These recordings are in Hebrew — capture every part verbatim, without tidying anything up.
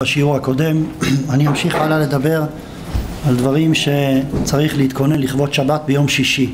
בשיעור הקודם. אני אמשיך הלאה לדבר על דברים שצריך להתכונן לכבוד שבת ביום שישי.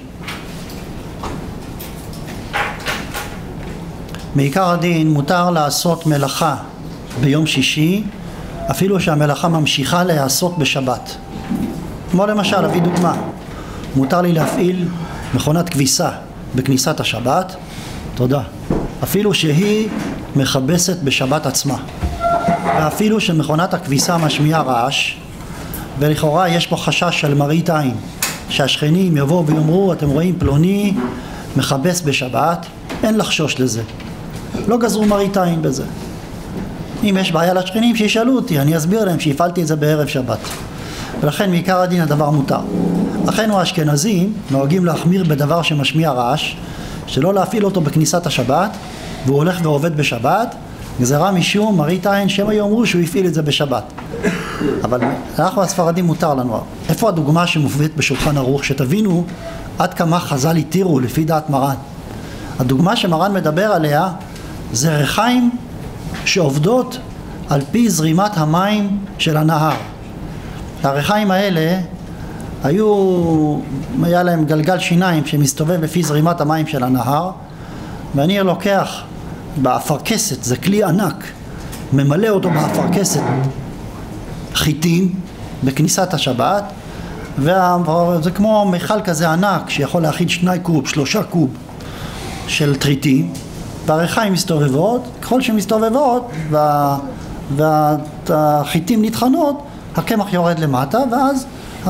מעיקר הדין מותר לעשות מלאכה ביום שישי אפילו שהמלאכה ממשיכה להיעשות בשבת. כמו למשל, אביא דוגמה, מותר לי להפעיל מכונת כביסה בכניסת השבת, תודה, אפילו שהיא מכבסת בשבת עצמה, ואפילו שמכונת הכביסה משמיעה רעש ולכאורה יש פה חשש של מראית עין, שהשכנים יבואו ויאמרו אתם רואים פלוני מכבס בשבת, אין לחשוש לזה, לא גזרו מראית עין בזה. אם יש בעיה לשכנים שישאלו אותי, אני אסביר להם שהפעלתי את זה בערב שבת, ולכן מעיקר הדין הדבר מותר. אחינו האשכנזים נוהגים להחמיר בדבר שמשמיע רעש, שלא להפעיל אותו בכניסת השבת, והוא הולך ועובד בשבת, גזרה משום מראית עין שהם יאמרו שהוא הפעיל את זה בשבת. אבל אנחנו הספרדים מותר לנו. איפה הדוגמה שמובאת בשולחן ערוך, שתבינו עד כמה חז"ל התירו לפי דעת מרן. הדוגמה שמרן מדבר עליה זה ריחיים שעובדות על פי זרימת המים של הנהר. הריחיים האלה היו, היה להם גלגל שיניים שמסתובב לפי זרימת המים של הנהר, ואני לוקח באפרכסת, זה כלי ענק, ממלא אותו באפרכסת חיטים בכניסת השבת, וזה כמו מיכל כזה ענק שיכול להכיל שני קוב, שלושה קוב של טריטים, והריחיים מסתובבות, ככל שמסתובבות וה, והחיטים נטחנות, הקמח יורד למטה, ואז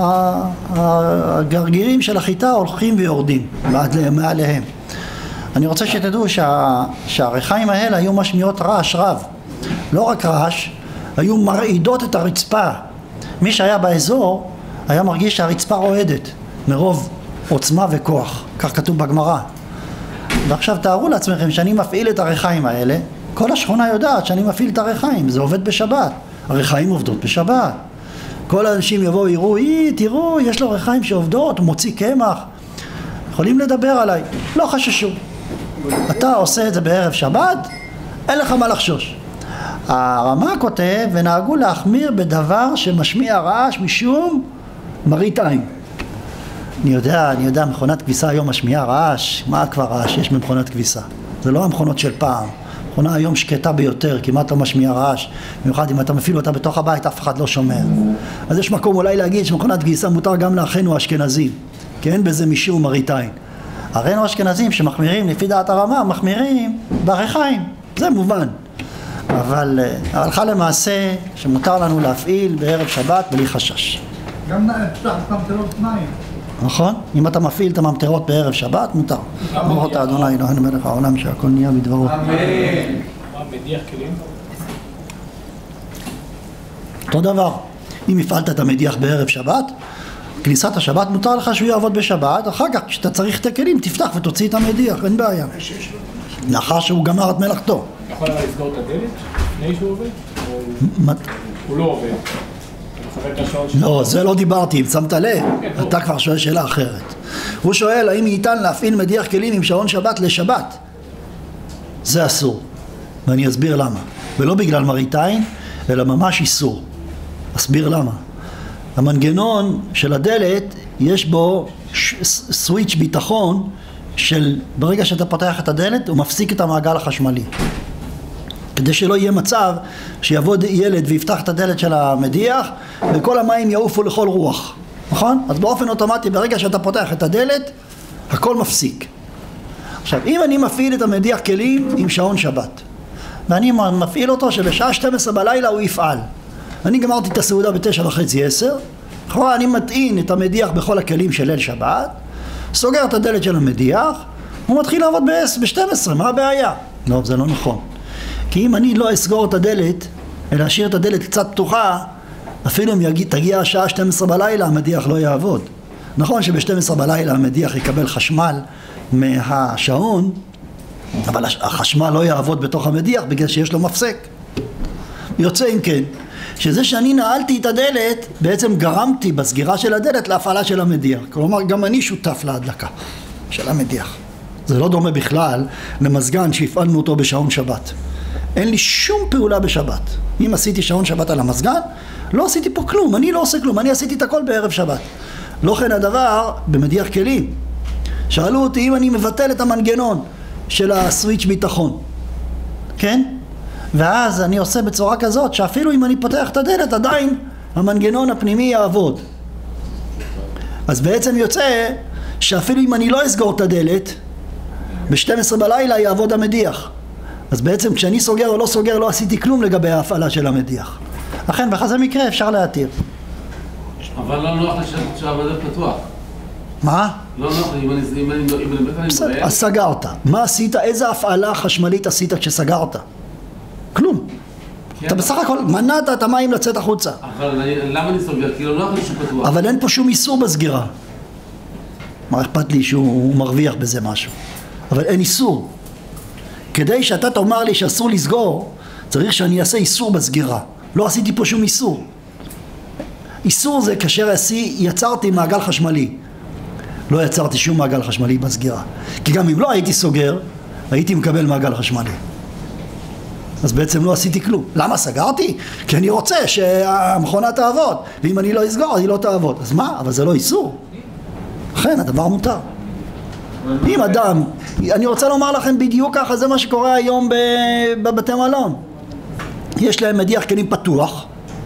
הגרגירים של החיטה הולכים ויורדים מעליהם. אני רוצה שתדעו שה, שהריחיים האלה היו משמיעות רעש רב, לא רק רעש, היו מרעידות את הרצפה. מי שהיה באזור היה מרגיש שהרצפה רועדת מרוב עוצמה וכוח, כך כתוב בגמרא. ועכשיו תארו לעצמכם שאני מפעיל את הריחיים האלה, כל השכונה יודעת שאני מפעיל את הריחיים, זה עובד בשבת, הריחיים עובדות בשבת, כל האנשים יבואו יראו, אי, תראו, יש לו ריחיים שעובדות, הוא מוציא קמח, יכולים לדבר עליי, לא חששו. אתה עושה את זה בערב שבת, אין לך מה לחשוש. הרמ"א כותב, ונהגו להחמיר בדבר שמשמיע רעש משום מראית עין. אני יודע, אני יודע, מכונת כביסה היום משמיעה רעש, מה כבר רעש יש במכונת כביסה? זה לא המכונות של פעם. מכונה היום שקטה ביותר, כמעט לא משמיעה רעש, במיוחד אם אתה מפעיל אותה בתוך הבית, אף אחד לא שומע. אז יש מקום אולי להגיד שמכונת כביסה מותר גם לאחינו האשכנזים, כי אין בזה משום מראית עין. אחינו האשכנזים שמחמירים לפי דעת הרמ"א, מחמירים בריחיים, זה מובן. אבל הלכה למעשה שמותר לנו להפעיל בערב שבת בלי חשש. גם פתח ממטרות מים. נכון? אם אתה מפעיל את הממטרות בערב שבת, מותר. ברוך אתה אדוני אלוהינו מלך העולם שהכל נהיה בדברו. אמן. מה, מדיח כלים? אותו דבר, אם הפעלת את המדיח בערב שבת, כניסת השבת מותר לך שהוא יעבוד בשבת, אחר כך כשאתה צריך את הכלים תפתח ותוציא את המדיח, אין בעיה. לאחר שהוא גמר את מלאכתו. יכול לסגור את הדלת לפני שהוא עובד? הוא לא עובד. לא, זה לא דיברתי, אם שמת לב, אתה כבר שואל שאלה אחרת. הוא שואל האם ניתן להפעיל מדיח כלים עם שעון שבת לשבת. זה אסור, ואני אסביר למה. ולא בגלל מראית עין, אלא ממש איסור. אסביר למה. המנגנון של הדלת יש בו סוויץ' ביטחון של ברגע שאתה פותח את הדלת הוא מפסיק את המעגל החשמלי, כדי שלא יהיה מצב שיבוא ילד ויפתח את הדלת של המדיח וכל המים יעופו לכל רוח, נכון? אז באופן אוטומטי ברגע שאתה פותח את הדלת הכל מפסיק. עכשיו אם אני מפעיל את המדיח כלים עם שעון שבת ואני מפעיל אותו שבשעה שתים עשרה בלילה הוא יפעל, אני גמרתי את הסעודה בתשע וחצי עשר, אחורה אני מטעין את המדיח בכל הכלים של ליל שבת, סוגר את הדלת של המדיח, הוא מתחיל לעבוד ב-שתים עשרה, מה הבעיה? לא, זה לא נכון. כי אם אני לא אסגור את הדלת, אלא אשאיר את הדלת קצת פתוחה, אפילו אם יגיע, תגיע השעה שתים עשרה בלילה, המדיח לא יעבוד. נכון שב-שתים עשרה בלילה המדיח יקבל חשמל מהשעון, אבל החשמל לא יעבוד בתוך המדיח בגלל שיש לו מפסק. יוצא אם כן, שזה שאני נעלתי את הדלת, בעצם גרמתי בסגירה של הדלת להפעלה של המדיח. כלומר, גם אני שותף להדלקה של המדיח. זה לא דומה בכלל למזגן שהפעלנו אותו בשעון שבת. אין לי שום פעולה בשבת. אם עשיתי שעון שבת על המזגן, לא עשיתי פה כלום, אני לא עושה כלום, אני עשיתי את הכל בערב שבת. לא כן הדבר במדיח כלים. שאלו אותי אם אני מבטל את המנגנון של הסוויץ' ביטחון, כן? ואז אני עושה בצורה כזאת שאפילו אם אני פותח את הדלת עדיין המנגנון הפנימי יעבוד. אז בעצם יוצא שאפילו אם אני לא אסגור את הדלת ב-שתים עשרה בלילה יעבוד המדיח. אז בעצם כשאני סוגר או לא סוגר לא עשיתי כלום לגבי ההפעלה של המדיח. אכן בכזה מקרה אפשר להתיר. אבל לא נוח שהמדף פתוח. מה? לא נוח, אם אני אם אני אם אני בסדר, אז סגרת. מה עשית? איזה הפעלה חשמלית עשית כשסגרת? כלום. אתה בסך הכל מנעת את המים לצאת החוצה. אבל למה אני סוגר? כי לא נוח לי שהוא פתוח. אבל אין פה שום איסור בסגירה. מה אכפת לי שהוא מרוויח בזה משהו? אבל אין איסור. כדי שאתה תאמר לי שאסור לסגור, צריך שאני אעשה איסור בסגירה. לא עשיתי פה שום איסור. איסור זה כאשר יצרתי מעגל חשמלי. לא יצרתי שום מעגל חשמלי בסגירה. כי גם אם לא הייתי סוגר, הייתי מקבל מעגל חשמלי. אז בעצם לא עשיתי כלום. למה סגרתי? כי אני רוצה שהמכונה תעבוד. ואם אני לא אסגור, היא לא תעבוד. אז מה? אבל זה לא איסור. אכן, הדבר מותר. אם אדם, אני רוצה לומר לכם בדיוק ככה, זה מה שקורה היום בבתי מלון. יש להם מדיח כלים פתוח,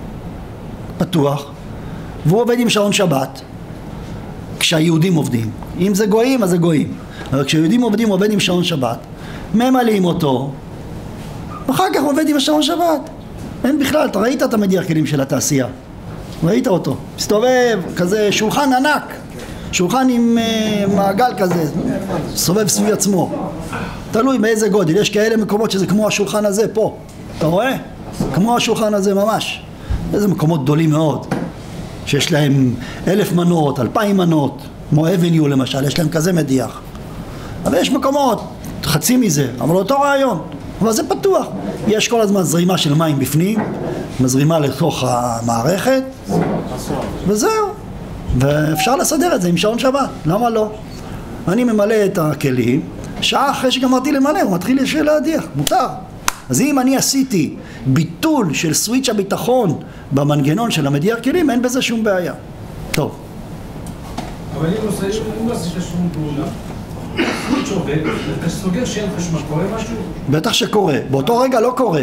פתוח, והוא עובד עם שעון שבת, כשהיהודים עובדים. אם זה גויים, אז זה גויים. אבל כשהיהודים עובדים, הוא עובד עם שעון שבת, ממלאים אותו, ואחר כך הוא עובד עם השעון שבת. אין בכלל, אתה ראית את המדיח כלים של התעשייה. ראית אותו. מסתובב, כזה שולחן ענק. שולחן עם uh, מעגל כזה, סובב סביב עצמו. תלוי מאיזה גודל. יש כאלה מקומות שזה כמו השולחן הזה פה. אתה רואה? כמו השולחן הזה ממש. איזה מקומות גדולים מאוד. שיש להם אלף מנות, אלפיים מנות. כמו אבניו למשל, יש להם כזה מדיח. אבל יש מקומות, חצי מזה, אבל אותו רעיון. אבל זה פתוח. יש כל הזמן זרימה של מים בפנים, מזרימה לתוך המערכת, וזהו. ואפשר לסדר את זה עם שעון שבת, למה לא? אני ממלא את הכלים, שעה אחרי שגמרתי למלא, הוא מתחיל ישר להדיח, מותר. אז אם אני עשיתי ביטול של סוויץ' הביטחון במנגנון של המדיח כלים, אין בזה שום בעיה. טוב. אבל אם לא עושה שום פעולה, סוויץ' עובד, אתה סוגר שאין חשמל, קורה משהו? בטח שקורה, באותו רגע לא קורה.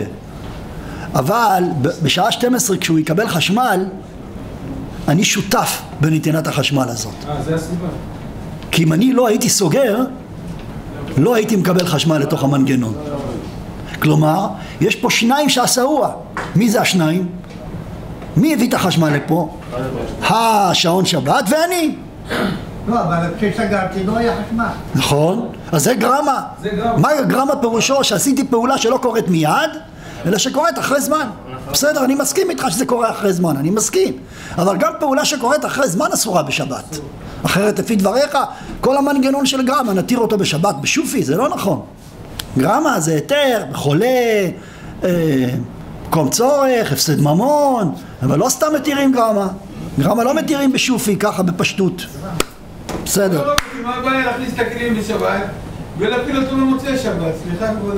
אבל בשעה שתים עשרה כשהוא יקבל חשמל, אני שותף בנתינת החשמל הזאת. אה, זה הסיבה. כי אם אני לא הייתי סוגר, לא הייתי מקבל חשמל לתוך המנגנון. כלומר, יש פה שניים שעשאוה. מי זה השניים? מי הביא את החשמל לפה? השעון שבת ואני. לא, אבל כשסגרתי לא היה חשמל. נכון. אז זה גרמה. זה גרמה. מה גרמה פירושו? שעשיתי פעולה שלא קורית מיד, אלא שקורית אחרי זמן. בסדר, אני מסכים איתך שזה קורה אחרי זמן, אני מסכים. אבל גם פעולה שקורית אחרי זמן אסורה בשבת. אחרת לפי דבריך, כל המנגנון של גרמה נתיר אותו בשבת בשופי, זה לא נכון. גרמה זה היתר, חולה, אה, קום צורך, הפסד ממון, אבל לא סתם מתירים גרמה. גרמה לא מתירים בשופי, ככה בפשטות. בסדר. מה הבעיה להכניס את הכלים בשבת ולהפיל אותו במוצאי שבת? סליחה כבוד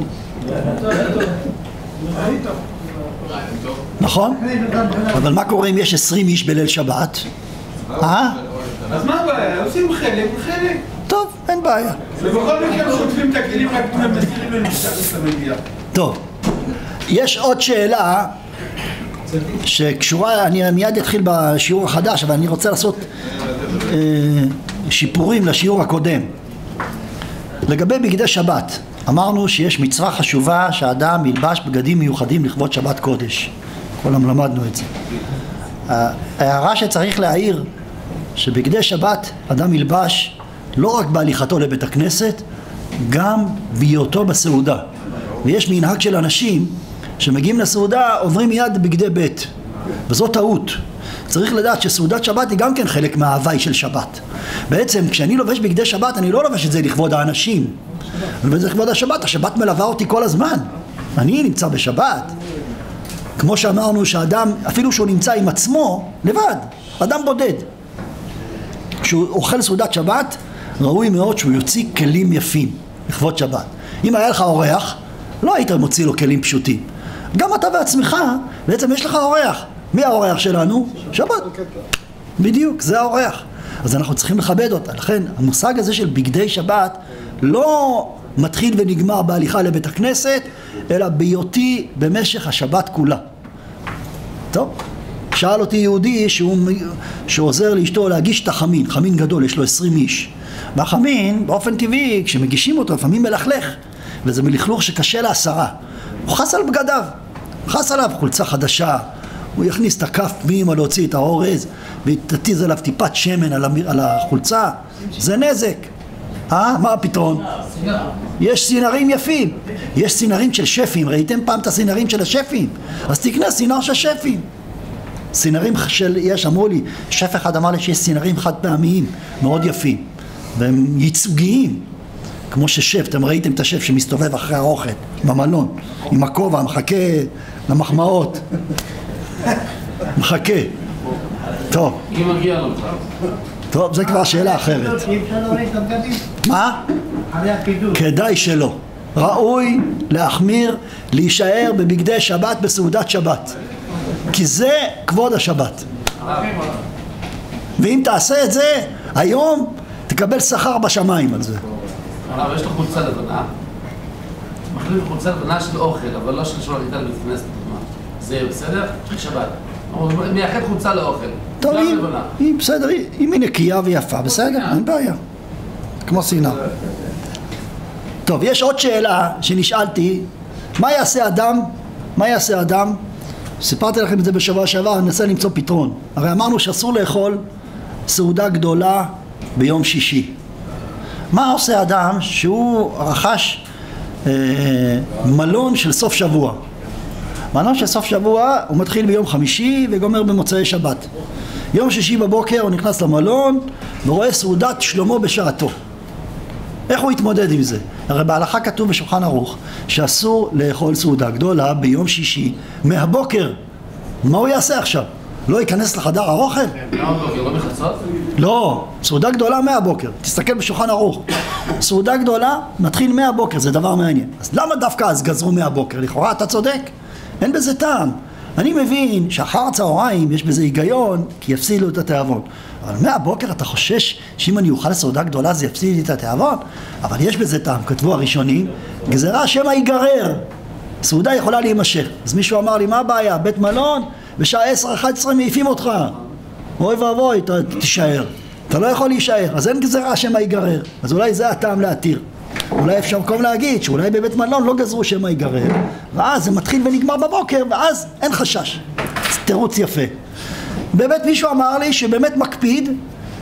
הרב. נכון? אבל מה קורה אם יש עשרים איש בליל שבת? אה? אז מה הבעיה? עושים חלק וחלק. טוב, אין בעיה. ובכל מקרה שוטפים את הכלים רק אם מסירים לנשאר את המדיח. טוב, יש עוד שאלה שקשורה, אני מיד אתחיל בשיעור החדש, אבל אני רוצה לעשות אה, שיפורים לשיעור הקודם. לגבי בגדי שבת, אמרנו שיש מצווה חשובה שהאדם ילבש בגדים מיוחדים לכבוד שבת קודש. כולם למדנו את זה. ההערה שצריך להעיר שבגדי שבת אדם ילבש לא רק בהליכתו לבית הכנסת, גם בהיותו בסעודה. ויש מנהג של אנשים שמגיעים לסעודה עוברים מיד בגדי בית, וזו טעות. צריך לדעת שסעודת שבת היא גם כן חלק מההווי של שבת. בעצם כשאני לובש בגדי שבת אני לא לובש את זה לכבוד האנשים, אני לובש את זה לכבוד השבת. השבת מלווה אותי כל הזמן, אני נמצא בשבת. כמו שאמרנו שאדם אפילו שהוא נמצא עם עצמו לבד, אדם בודד, כשהוא אוכל סעודת שבת ראוי מאוד שהוא יוציא כלים יפים לכבוד שבת. אם היה לך אורח לא היית מוציא לו כלים פשוטים. גם אתה בעצמך, בעצם יש לך אורח. מי האורח שלנו? שבת. בדיוק, זה האורח. אז אנחנו צריכים לכבד אותה. לכן המושג הזה של בגדי שבת לא מתחיל ונגמר בהליכה לבית הכנסת, אלא בהיותי במשך השבת כולה. טוב, שאל אותי יהודי שהוא, שעוזר לאשתו להגיש את החמין, חמין גדול, יש לו עשרים איש. והחמין, באופן טבעי, כשמגישים אותו, לפעמים מלכלך, וזה מלכלוך שקשה לעשרה. הוא חס על בגדיו, חס עליו חולצה חדשה, הוא יכניס את הכף פנימה להוציא את האורז, ותתיז עליו טיפת שמן על, המ... על החולצה, זה נזק. אה? מה הפתרון? יש סינרים יפים, יש סינרים של שפים, ראיתם פעם את הסינרים של השפים? אז תקנה סינר של שפים. סינרים של, יש, אמרו לי, שף אחד אמר לי שיש סינרים חד פעמיים, מאוד יפים, והם ייצוגיים, כמו ששף, אתם ראיתם את השף שמסתובב אחרי האוכל, במלון, עם הכובע, מחכה למחמאות, מחכה. טוב. אם מגיע לו. טוב, זה כבר שאלה אחרת. אי אפשר להוריד את הבגדים? מה? אחרי הקידוש. כדאי שלא. ראוי להחמיר, להישאר בבגדי שבת בסעודת שבת. כי זה כבוד השבת. ואם תעשה את זה, היום תקבל שכר בשמיים על זה. אבל יש לו חולצה לבנה. מחליף חולצה לבנה של אוכל, אבל לא של שואל איתה לבית כנסת. זה בסדר? שבת. הוא מייחד חולצה לאוכל. טוב, אם בסדר, אם היא נקייה ויפה, בסדר, אין בעיה. כמו סינר. טוב, יש עוד שאלה שנשאלתי, מה יעשה אדם, מה יעשה אדם, סיפרתי לכם את זה בשבוע שעבר, אני מנסה למצוא פתרון. הרי אמרנו שאסור לאכול סעודה גדולה ביום שישי. מה עושה אדם שהוא רכש אה, מלון של סוף שבוע? מלון של סוף שבוע הוא מתחיל ביום חמישי וגומר במוצאי שבת. יום שישי בבוקר הוא נכנס למלון ורואה סעודת שלמה בשעתו. איך הוא יתמודד עם זה? הרי בהלכה כתוב בשולחן ערוך שאסור לאכול סעודה גדולה ביום שישי מהבוקר. מה הוא יעשה עכשיו? לא ייכנס לחדר האוכל? מהבוקר, לא מחצות? לא, סעודה גדולה מהבוקר. תסתכל בשולחן ערוך. סעודה גדולה מתחיל מהבוקר, זה דבר מעניין. אז למה דווקא אז גזרו מהבוקר? לכאורה אתה צודק, אין בזה טעם. אני מבין שאחר הצהריים יש בזה היגיון, כי יפסידו את התיאבון. אבל מהבוקר אתה חושש שאם אני אוכל סעודה גדולה זה יפסיד לי את התיאבון? אבל יש בזה טעם, כתבו הראשונים, גזרה שמא ייגרר. סעודה יכולה להימשך. אז מישהו אמר לי, מה הבעיה? בית מלון, בשעה עשר אחת עשרה מעיפים אותך. אוי ואבוי, אתה תישאר. אתה לא יכול להישאר, אז אין גזרה שמא ייגרר. אז אולי זה הטעם להתיר. אולי אפשר מקום להגיד שאולי בבית מלון לא גזרו שמא ייגרר, ואז זה מתחיל ונגמר בבוקר, ואז אין חשש. תירוץ יפה. באמת מישהו אמר לי שבאמת מקפיד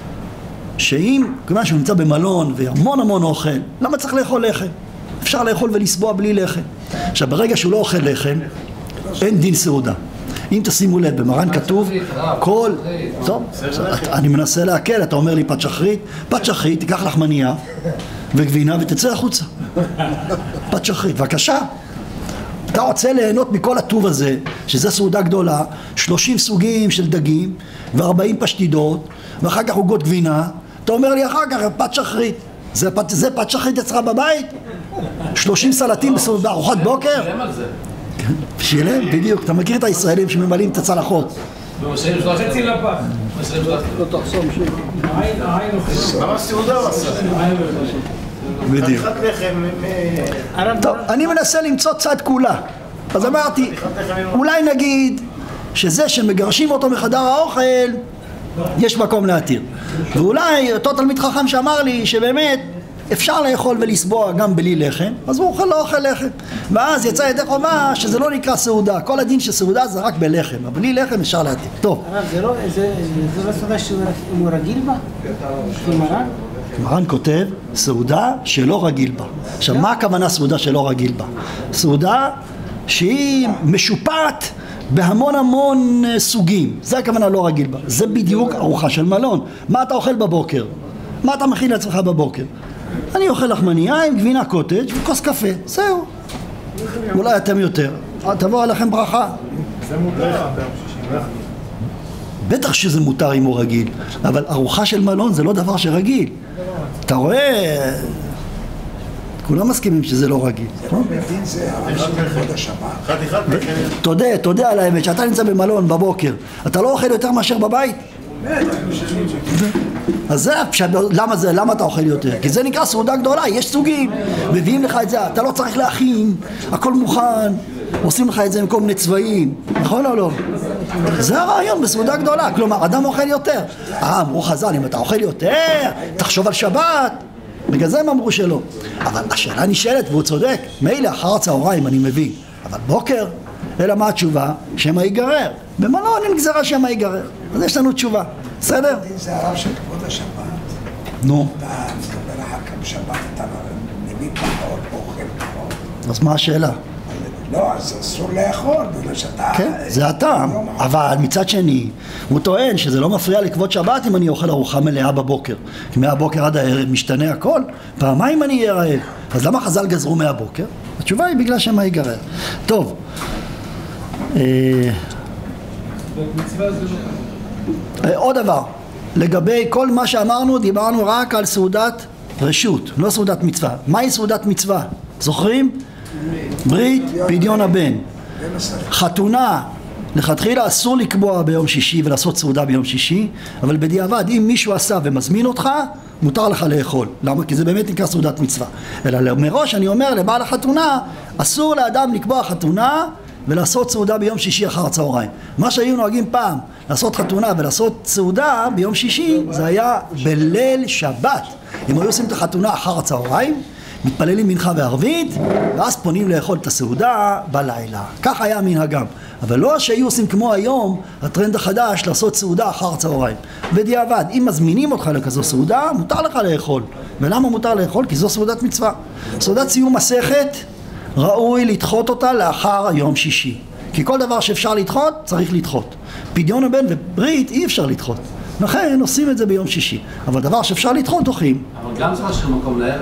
שאם, כיוון שהוא נמצא במלון והמון המון אוכל, למה צריך לאכול לחם? אפשר לאכול ולסבוע בלי לחם. עכשיו ברגע שהוא לא אוכל לחם, אין דין סעודה. אם תשימו לב, במרן כתוב כל... טוב, אני מנסה להקל, אתה אומר לי פת שחרית, פת שחרית, תיקח לחמניה וגבינה ותצא החוצה. פת שחרית, בבקשה. אתה רוצה ליהנות מכל הטוב הזה, שזה סעודה גדולה, שלושים סוגים של דגים ו-ארבעים פשטידות, ואחר כך עוגות גבינה, אתה אומר לי אחר כך פת שחרית. זה פת, זה פת שחרית אצלך בבית? שלושים סלטים בארוחת בוקר? שילם, בדיוק. אתה מכיר את הישראלים שממלאים את הצלחות. חצי לפח. לא תחסום שום. העין אוכל. ממש סעודה הוא עשה. בדיוק. טוב, אני מנסה למצוא צד כולה. אז אמרתי, אולי נגיד שזה שמגרשים אותו מחדר האוכל, יש מקום להתיר. ואולי אותו תלמיד חכם שאמר לי שבאמת אפשר לאכול ולסבוע גם בלי לחם, אז הוא אוכל לא אוכל לחם. ואז יצא ידי חובה שזה לא נקרא סעודה. כל הדין של סעודה זה רק בלחם, אבל בלי לחם אפשר להתיר. טוב. הרב, זה לא, זה, זה לא סעודה שהוא רגיל בה? מרן? מרן כותב סעודה שלא רגיל בה. עכשיו מה הכוונה סעודה שלא רגיל בה? סעודה שהיא משופעת בהמון המון סוגים, זה הכוונה לא רגיל בה. זה בדיוק ארוחה של מלון. מה אתה אוכל בבוקר? מה אתה מכין לעצמך בבוקר? אני אוכל לחמניה עם גבינה קוטג' וכוס קפה, זהו. אולי אתם יותר, תבוא עליכם ברכה. זה מותר. בטח שזה מותר אם הוא רגיל, אבל ארוחה של מלון זה לא דבר שרגיל. אתה רואה, כולם מסכימים שזה לא רגיל. בדין זה הרב של כבוד השבת. תודה, תודה על האמת, שאתה נמצא במלון בבוקר, אתה לא אוכל יותר מאשר בבית? אז זה, למה זה, למה אתה אוכל יותר? כי זה נקרא סעודה גדולה, יש סוגים, מביאים לך את זה, אתה לא צריך להכין, הכל מוכן, עושים לך את זה עם כל מיני צבעים, נכון או לא? זה הרעיון בסעודה גדולה, כלומר, אדם אוכל יותר. אה, אמרו חז"ל, אם אתה אוכל יותר, תחשוב על שבת. בגלל זה הם אמרו שלא. אבל השאלה נשאלת, והוא צודק, מילא אחר הצהריים אני מבין, אבל בוקר, אלא מה התשובה? שמא ייגרר. במלון אין גזרה שמא ייגרר. אז יש לנו תשובה, בסדר? זה הרב של כבוד השבת. נו. אתה מסתבר אחר כך בשבת, אתה מביא פחות, אוכל פחות. אז מה השאלה? לא, אז אסור לאכול, בגלל שאתה... כן, זה הטעם, אבל מצד שני, הוא טוען שזה לא מפריע לכבוד שבת אם אני אוכל ארוחה מלאה בבוקר. כי מהבוקר עד הערב משתנה הכל, פעמיים אני אהיה רעב. אז למה חז"ל גזרו מהבוקר? התשובה היא בגלל שמה ייגרר. טוב. עוד דבר, לגבי כל מה שאמרנו, דיברנו רק על סעודת רשות, לא סעודת מצווה. מהי סעודת מצווה? זוכרים? ברית פדיון הבן. חתונה, לכתחילה אסור לקבוע ביום שישי ולעשות סעודה ביום שישי, אבל בדיעבד אם מישהו עשה ומזמין אותך, מותר לך לאכול. למה? כי זה באמת נקרא סעודת מצווה. אלא מראש אני אומר לבעל החתונה, אסור לאדם לקבוע חתונה ולעשות סעודה ביום שישי אחר הצהריים. מה שהיו נוהגים פעם, לעשות חתונה ולעשות סעודה ביום שישי, זה היה בליל שבת. אם היו עושים את החתונה אחר הצהריים, מתפללים מנחה וערבית, ואז פונים לאכול את הסעודה בלילה. כך היה מנהגם. אבל לא שהיו עושים כמו היום, הטרנד החדש, לעשות סעודה אחר הצהריים. בדיעבד, אם מזמינים אותך לכזו סעודה, מותר לך לאכול. ולמה מותר לאכול? כי זו סעודת מצווה. סעודת סיום מסכת, ראוי לדחות אותה לאחר יום שישי. כי כל דבר שאפשר לדחות, צריך לדחות. פדיון הבן וברית אי אפשר לדחות. לכן עושים את זה ביום שישי. אבל דבר שאפשר לדחות, אוכלים. אבל גם צריך להשאיר מקום לערב.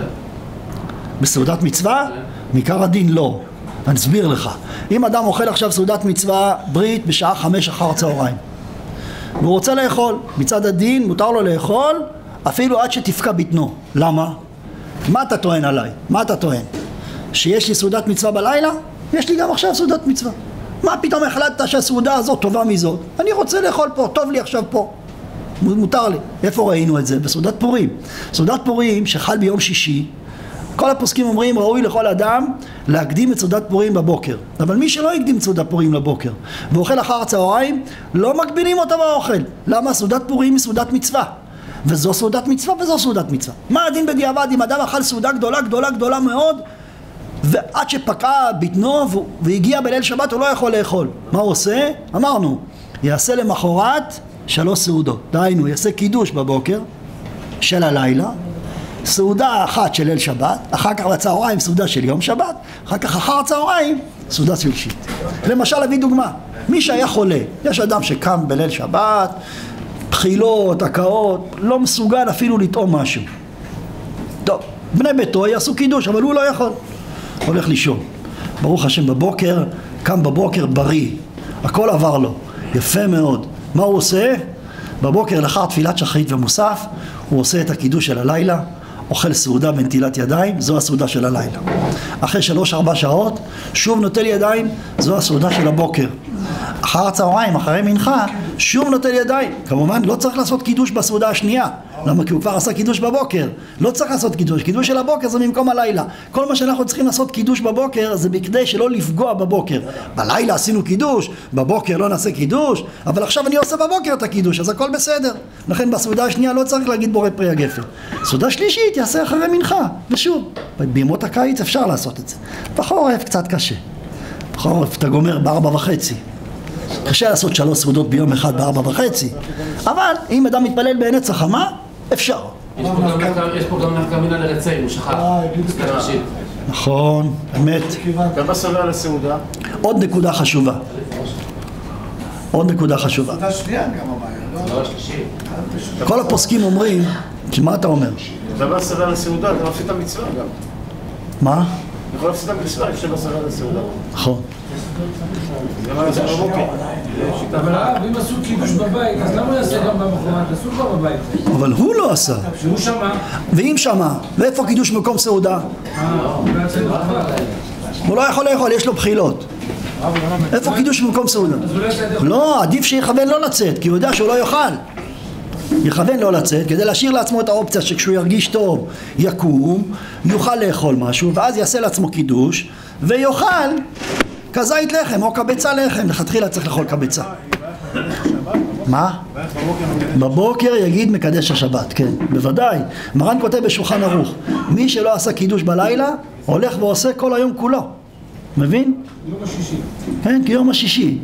בסעודת מצווה? מעיקר הדין לא. אני אסביר לך. אם אדם אוכל עכשיו סעודת מצווה ברית בשעה חמש אחר צהריים והוא רוצה לאכול, מצד הדין מותר לו לאכול אפילו עד שתפקע בטנו. למה? מה אתה טוען עליי? מה אתה טוען? שיש לי סעודת מצווה בלילה? יש לי גם עכשיו סעודת מצווה. מה פתאום החלטת שהסעודה הזאת טובה מזאת? אני רוצה לאכול פה, טוב לי עכשיו פה. מותר לי. איפה ראינו את זה? בסעודת פורים. סעודת פורים שחל ביום שישי, כל הפוסקים אומרים ראוי לכל אדם להקדים את סעודת פורים בבוקר. אבל מי שלא יקדים את סעודת פורים לבוקר ואוכל אחר הצהריים, לא מגבילים אותו באוכל. למה? סעודת פורים היא סעודת מצווה. וזו סעודת מצווה וזו סעודת מצווה. מה הדין בדיעבד אם אדם אכל סעודה גדולה גדולה גדולה מאוד ועד שפקע בטנו והגיע בליל שבת הוא לא יכול לאכול? מה הוא עושה? אמרנו, יעשה למחרת שלוש סעודות. דהיינו, יעשה קידוש בבוקר של הלילה, סעודה אחת של ליל שבת, אחר כך בצהריים סעודה של יום שבת, אחר כך אחר הצהריים סעודה שלישית. למשל, להביא דוגמה, מי שהיה חולה, יש אדם שקם בליל שבת, בחילות, הקאות, לא מסוגל אפילו לטעום משהו. טוב, בני ביתו יעשו קידוש, אבל הוא לא יכול. הולך לישון. ברוך השם בבוקר, קם בבוקר בריא, הכל עבר לו, יפה מאוד. מה הוא עושה? בבוקר לאחר תפילת שחרית ומוסף, הוא עושה את הקידוש של הלילה, אוכל סעודה בנטילת ידיים, זו הסעודה של הלילה. אחרי שלוש ארבע שעות, שוב נוטל ידיים, זו הסעודה של הבוקר. אחר הצהריים, אחרי מנחה, שוב נוטל ידיים. כמובן, לא צריך לעשות קידוש בסעודה השנייה. למה? כי הוא כבר עשה קידוש בבוקר. לא צריך לעשות קידוש. קידוש של הבוקר זה במקום הלילה. כל מה שאנחנו צריכים לעשות קידוש בבוקר זה בכדי שלא לפגוע בבוקר. בלילה עשינו קידוש, בבוקר לא נעשה קידוש, אבל עכשיו אני עושה בבוקר את הקידוש, אז הכל בסדר. לכן בסעודה השנייה לא צריך להגיד בורא פרי הגפן. סעודה שלישית יעשה אחרי מנחה. ושוב, בימות הקיץ אפשר לעשות את זה. בחורף קצת קשה. בחורף אתה גומר בארבע וחצי. קשה לעשות שלוש סעודות ביום אחד בארבע וחצי, אבל אם אדם מתפלל בענץ החמה, אפשר. יש פה גם נפקא מינה לרצי, הוא שכח. נכון, אמת. כמה סבבה לסעודה? עוד נקודה חשובה. עוד נקודה חשובה. סעודה שנייה גם הבעיה, לא? כל הפוסקים אומרים, מה אתה אומר? כמה סבבה לסעודה, אתה מפסיד את המצווה גם. מה? יכול להפסיד את המספר, יש שבע שרה לסעודה. נכון. זה מה לעשות בבוקר. אבל הרב, אם עשו קידוש בבית, אז למה יעשה גם במחרת? עשו כבר בבית. אבל הוא לא עשה. שהוא שמע. ואם שמע, ואיפה קידוש במקום סעודה? הוא לא יכול לאכול, יש לו בחילות. איפה קידוש במקום סעודה? לא, עדיף שיכוון לא לצאת, כי הוא יודע שהוא לא יאכל. יכוון לא לצאת, כדי להשאיר לעצמו את האופציה שכשהוא ירגיש טוב יקום, יוכל לאכול משהו, ואז יעשה לעצמו קידוש, ויאכל כזית לחם או קבצה לחם. לכתחילה צריך לאכול קבצה. מה? בבוקר יגיד מקדש השבת, כן, בוודאי. מרן כותב בשולחן ערוך, מי שלא עשה קידוש בלילה, הולך ועושה כל היום כולו. מבין? יום השישי. כן, כיום השישי.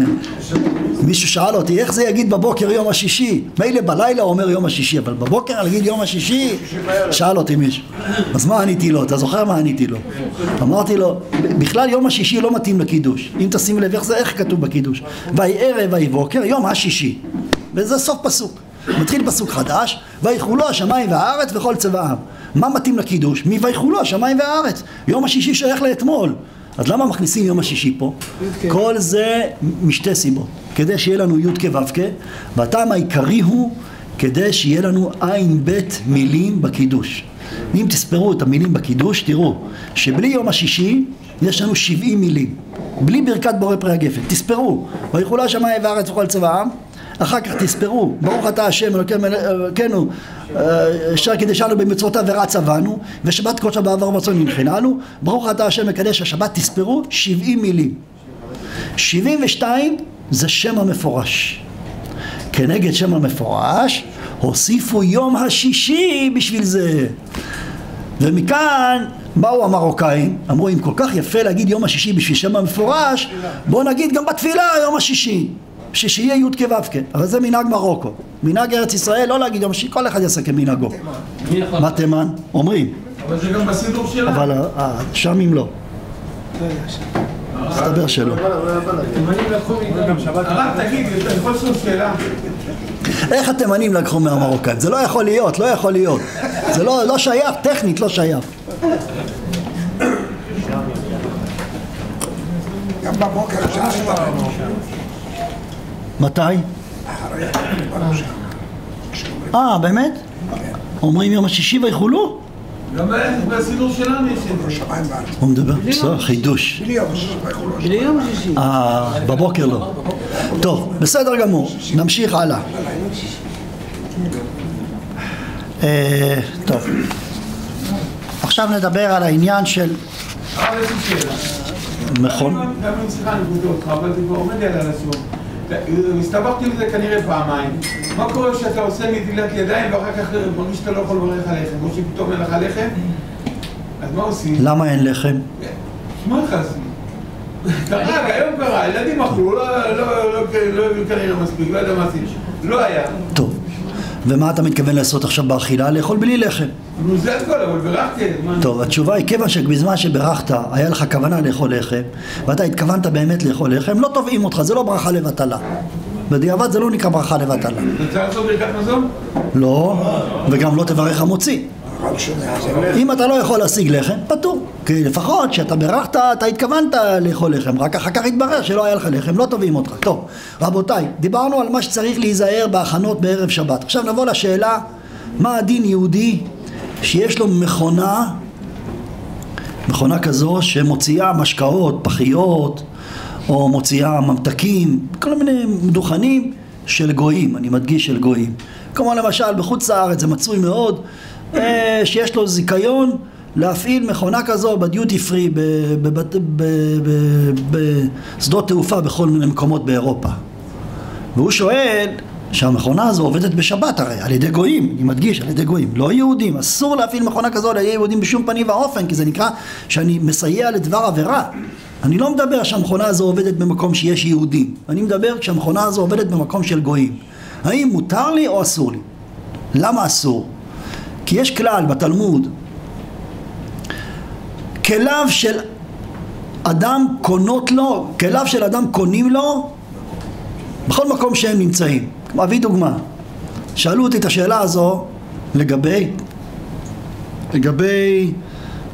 מישהו שאל אותי, איך זה יגיד בבוקר יום השישי? מילא בלילה הוא אומר יום השישי, אבל בבוקר להגיד יום השישי? שאל אותי מישהו. אז מה עניתי לו? אתה זוכר מה עניתי לו? אמרתי לו, בכלל יום השישי לא מתאים לקידוש. אם תשים לב איך זה, איך כתוב בקידוש? ויהי ערב ויהי בוקר, יום השישי. וזה סוף פסוק. מתחיל פסוק חדש, ויחולו השמיים והארץ וכל צבאם. מה מתאים לקידוש? מי ויחולו השמיים והארץ? יום השישי שייך לאתמול. אז למה מכניסים יום השישי פה? כל זה משתי סיבות. כדי שיהיה לנו י' כו' כ', והטעם העיקרי הוא כדי שיהיה לנו עין בית מילים בקידוש. אם תספרו את המילים בקידוש, תראו שבלי יום השישי יש לנו שבעים מילים. בלי ברכת בורא פרי הגפן. תספרו, ויחולו השמיים והארץ וכל צבאם. אחר כך תספרו, ברוך אתה השם אלוקינו אשר קידשנו במצוותיו ורע צוונו, ושבת קודשה בעבר ורצון ינחננו. ברוך אתה השם מקדש השבת. תספרו שבעים מילים. שבעים ושתיים זה שם המפורש. כנגד שם המפורש הוסיפו יום השישי בשביל זה. ומכאן באו המרוקאים, אמרו אם כל כך יפה להגיד יום השישי בשביל שם המפורש, בואו נגיד גם בתפילה יום השישי, שיהיה י' כו' כ'. אבל זה מנהג מרוקו. מנהג ארץ ישראל לא להגיד יום השישי, כל אחד יעשה כמנהגו. מה תימן? אומרים. אבל זה גם בסידור שלנו. אבל השמים לא. מסתבר שלא. הרב, תגיד, אתה יכול לשאול שאלה? איך התימנים לקחו מהמרוקאים? זה לא יכול להיות, לא יכול להיות. זה לא, לא שייך, טכנית לא שייך. גם בבוקר שעה שלנו. מתי? אה, באמת? אומרים יום השישי ויחולו? גם בסידור שלנו יש את זה. הוא מדבר? בסדר, חידוש. בלי יום השישי. אה, בבוקר לא. טוב, בסדר גמור, נמשיך הלאה. טוב, עכשיו נדבר על העניין של הרב, יש לי שאלה. מכון. גם אם סליחה אני בודק אותך, אבל זה כבר עומד לי על הלשון. הסתבכתי לזה כנראה פעמיים. מה קורה שאתה עושה נטילת ידיים ואחר כך מרגיש שאתה לא יכול לברך עליכם? או שפתאום אין לך לחם? אז מה עושים? למה אין לחם? מה חסי? קרה, היום קרה, ילדים אכלו, לא כנראה מספיק, לא יודע מה עשיתי. לא היה. טוב, ומה אתה מתכוון לעשות עכשיו באכילה? לאכול בלי לחם. נו זה הכל, אבל ברכתי. טוב, התשובה היא כיוון שבזמן שברכת היה לך כוונה לאכול לחם ואתה התכוונת באמת לאכול לחם, לא תובעים אותך, זה לא ברכה לבטלה. בדיעבד זה לא נקרא ברכה לבטלה. אתה צריך לעשות ברכת מזון? לא, וגם לא תברך המוציא. אם אתה לא יכול להשיג לחם, פטור. כי לפחות שאתה ברכת, אתה התכוונת לאכול לחם, רק אחר כך התברר שלא היה לך לחם, לא תובעים אותך. טוב, רבותיי, דיברנו על מה שצריך להיזהר בהכנות בערב שבת. עכשיו נבוא לשאלה, מה הדין יהודי שיש לו מכונה, מכונה כזו שמוציאה משקאות, פחיות, או מוציאה ממתקים, כל מיני מדוכנים של גויים, אני מדגיש של גויים. כמו למשל בחוץ לארץ זה מצוי מאוד, שיש לו זיכיון להפעיל מכונה כזו בדיוטי פרי, בשדות תעופה בכל מיני מקומות באירופה. והוא שואל שהמכונה הזו עובדת בשבת הרי, על ידי גויים, אני מדגיש, על ידי גויים, לא יהודים. אסור להפעיל מכונה כזו על ידי יהודים בשום פנים ואופן, כי זה נקרא שאני מסייע לדבר עבירה. אני לא מדבר שהמכונה הזו עובדת במקום שיש יהודים, אני מדבר כשהמכונה הזו עובדת במקום של גויים. האם מותר לי או אסור לי? למה אסור? כי יש כלל בתלמוד, כליו של אדם קונות לו, כליו של אדם קונים לו בכל מקום שהם נמצאים. אביא דוגמה, שאלו אותי את השאלה הזו לגבי לגבי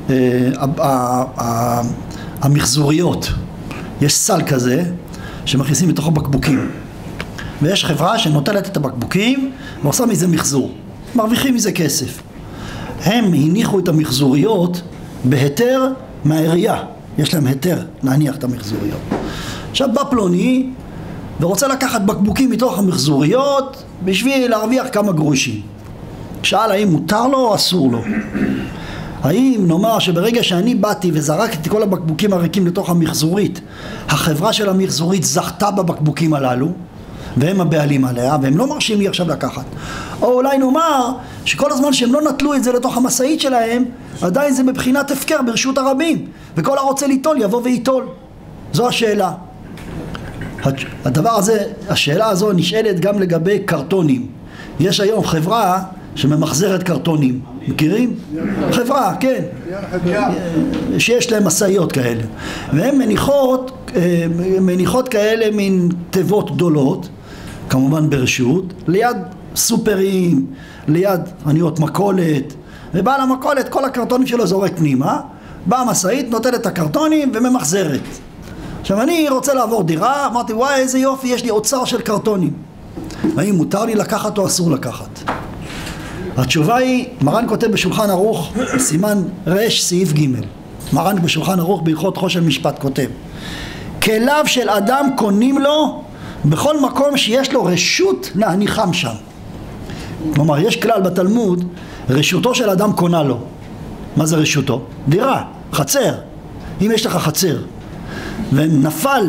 המחזוריות, יש סל כזה שמכניסים לתוכו בקבוקים, ויש חברה שנוטלת את הבקבוקים ועושה מזה מחזור, מרוויחים מזה כסף. הם הניחו את המחזוריות בהיתר מהעירייה, יש להם היתר להניח את המחזוריות. עכשיו בא פלוני ורוצה לקחת בקבוקים מתוך המחזוריות בשביל להרוויח כמה גרושים. שאל האם מותר לו או אסור לו. האם נאמר שברגע שאני באתי וזרקתי את כל הבקבוקים הריקים לתוך המחזורית, החברה של המחזורית זכתה בבקבוקים הללו והם הבעלים עליה והם לא מרשים לי עכשיו לקחת, או אולי נאמר שכל הזמן שהם לא נטלו את זה לתוך המסעית שלהם עדיין זה מבחינת הפקר ברשות הרבים וכל הרוצה ליטול יבוא ויטול. זו השאלה. הדבר הזה, השאלה הזו נשאלת גם לגבי קרטונים. יש היום חברה שממחזרת קרטונים, מכירים? חברה, כן, שיש להם מסעיות כאלה והן מניחות, מניחות כאלה מין תיבות גדולות, כמובן ברשות, ליד סופרים, ליד עניות מכולת, ובעל המכולת כל הקרטונים שלו זורק פנימה, באה המסעית נוטלת את הקרטונים וממחזרת. עכשיו אני רוצה לעבור דירה, אמרתי וואי איזה יופי, יש לי אוצר של קרטונים, האם מותר לי לקחת או אסור לקחת? התשובה היא, מרן כותב בשולחן ערוך, סימן רש סעיף ג', מרן בשולחן ערוך בהלכות חושן משפט כותב, כליו של אדם קונים לו בכל מקום שיש לו רשות להניחם שם. כלומר יש כלל בתלמוד, רשותו של אדם קונה לו. מה זה רשותו? דירה, חצר. אם יש לך חצר ונפל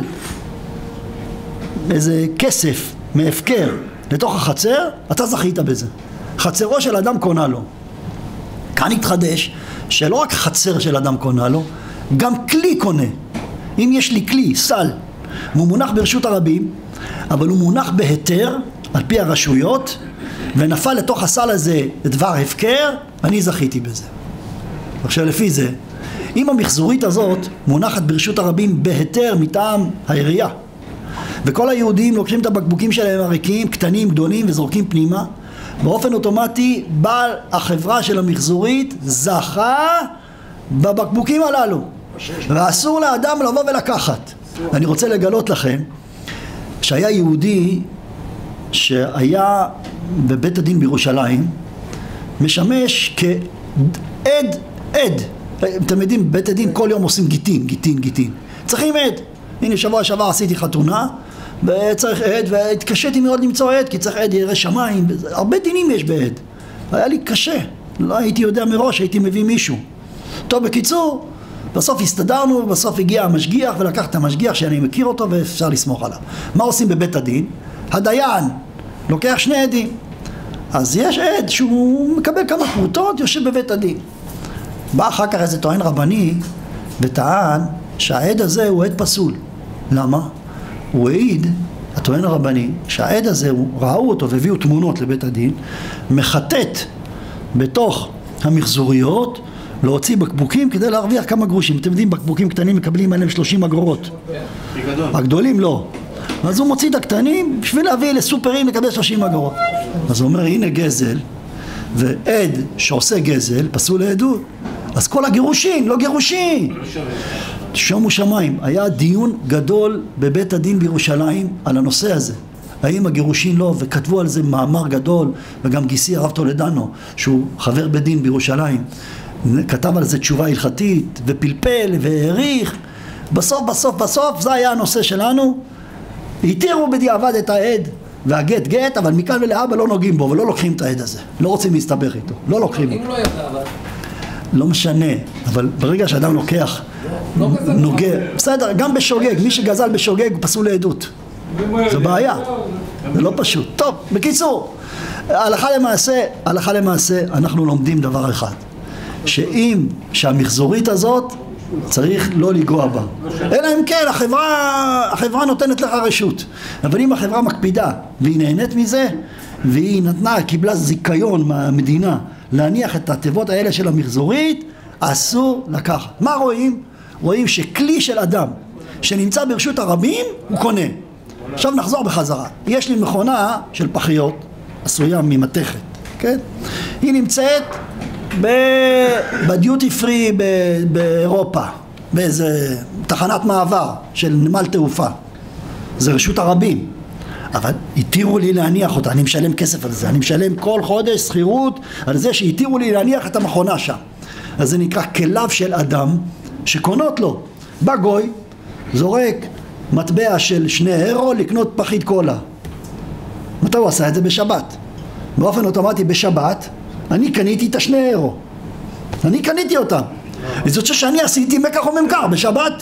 איזה כסף מהפקר לתוך החצר, אתה זכית בזה. חצרו של אדם קונה לו. כאן התחדש שלא רק חצר של אדם קונה לו, גם כלי קונה. אם יש לי כלי, סל, והוא מונח ברשות הרבים, אבל הוא מונח בהיתר על פי הרשויות, ונפל לתוך הסל הזה דבר הפקר, אני זכיתי בזה. עכשיו לפי זה, אם המחזורית הזאת מונחת ברשות הרבים בהיתר מטעם העירייה, וכל היהודים לוקחים את הבקבוקים שלהם הריקים, קטנים, גדולים, וזורקים פנימה, באופן אוטומטי בעל החברה של המחזורית זכה בבקבוקים הללו, ואסור לאדם לבוא ולקחת. אני רוצה לגלות לכם שהיה יהודי שהיה בבית הדין בירושלים, משמש כעד, עד. אתם יודעים, בית הדין כל יום עושים גיטין, גיטין, גיטין. צריכים עד. הנה שבוע שבוע עשיתי חתונה וצריך עד, והתקשיתי מאוד למצוא עד, כי צריך עד ירא שמיים, הרבה דינים יש בעד. היה לי קשה, לא הייתי יודע מראש, הייתי מביא מישהו. טוב, בקיצור, בסוף הסתדרנו, בסוף הגיע המשגיח ולקח את המשגיח שאני מכיר אותו ואפשר לסמוך עליו. מה עושים בבית הדין? הדיין לוקח שני עדים. אז יש עד שהוא מקבל כמה פרוטות, יושב בבית הדין. בא אחר כך איזה טוען רבני וטען שהעד הזה הוא עד פסול. למה? הוא העיד, הטוען הרבני, שהעד הזה, ראו אותו והביאו תמונות לבית הדין, מחטט בתוך המחזוריות להוציא בקבוקים כדי להרוויח כמה גרושים. אתם יודעים, בקבוקים קטנים מקבלים עליהם שלושים אגורות. הגדולים לא. אז הוא מוציא את הקטנים בשביל להביא לסופרים לקבל שלושים אגורות. אז הוא אומר, הנה גזל, ועד שעושה גזל פסול לעדות. אז כל הגירושים, לא גירושים. שומו שמיים. היה דיון גדול בבית הדין בירושלים על הנושא הזה. האם הגירושין לא, וכתבו על זה מאמר גדול, וגם גיסי הרב טולדנו, שהוא חבר בית דין בירושלים, כתב על זה תשובה הלכתית, ופלפל והעריך. בסוף, בסוף, בסוף, זה היה הנושא שלנו. התירו בדיעבד את העד והגט גט, אבל מכאן ולהבא לא נוגעים בו, ולא לוקחים את העד הזה. לא רוצים להסתבך איתו, לא לוקחים. אם לא ידע, אבל... לא משנה, אבל ברגע שאדם לוקח, נוגע, בסדר, גם בשוגג, מי שגזל בשוגג הוא פסול לעדות. זו בעיה, זה לא פשוט. טוב, בקיצור, הלכה למעשה, הלכה למעשה, אנחנו לומדים דבר אחד, שאם, שהמחזורית הזאת, צריך לא לגוע בה. אלא אם כן, החברה, החברה נותנת לך רשות. אבל אם החברה מקפידה, והיא נהנית מזה, והיא נתנה, קיבלה זיכיון מהמדינה, להניח את התיבות האלה של המחזורית, אסור לקחת. מה רואים? רואים שכלי של אדם שנמצא ברשות הרבים, הוא קונה. עכשיו נחזור בחזרה. יש לי מכונה של פחיות, עשויה ממתכת, כן? היא נמצאת בדיוטי פרי באירופה, באיזה תחנת מעבר של נמל תעופה, זה רשות הרבים, אבל התירו לי להניח אותה, אני משלם כסף על זה, אני משלם כל חודש שכירות על זה שהתירו לי להניח את המכונה שם. אז זה נקרא כליו של אדם שקונות לו. בא גוי, זורק מטבע של שני אירו לקנות פחית קולה. מתי הוא עשה את זה? בשבת. באופן אוטומטי בשבת אני קניתי את השני אירו, אני קניתי אותם. זאת שאני עשיתי מקח וממכר בשבת.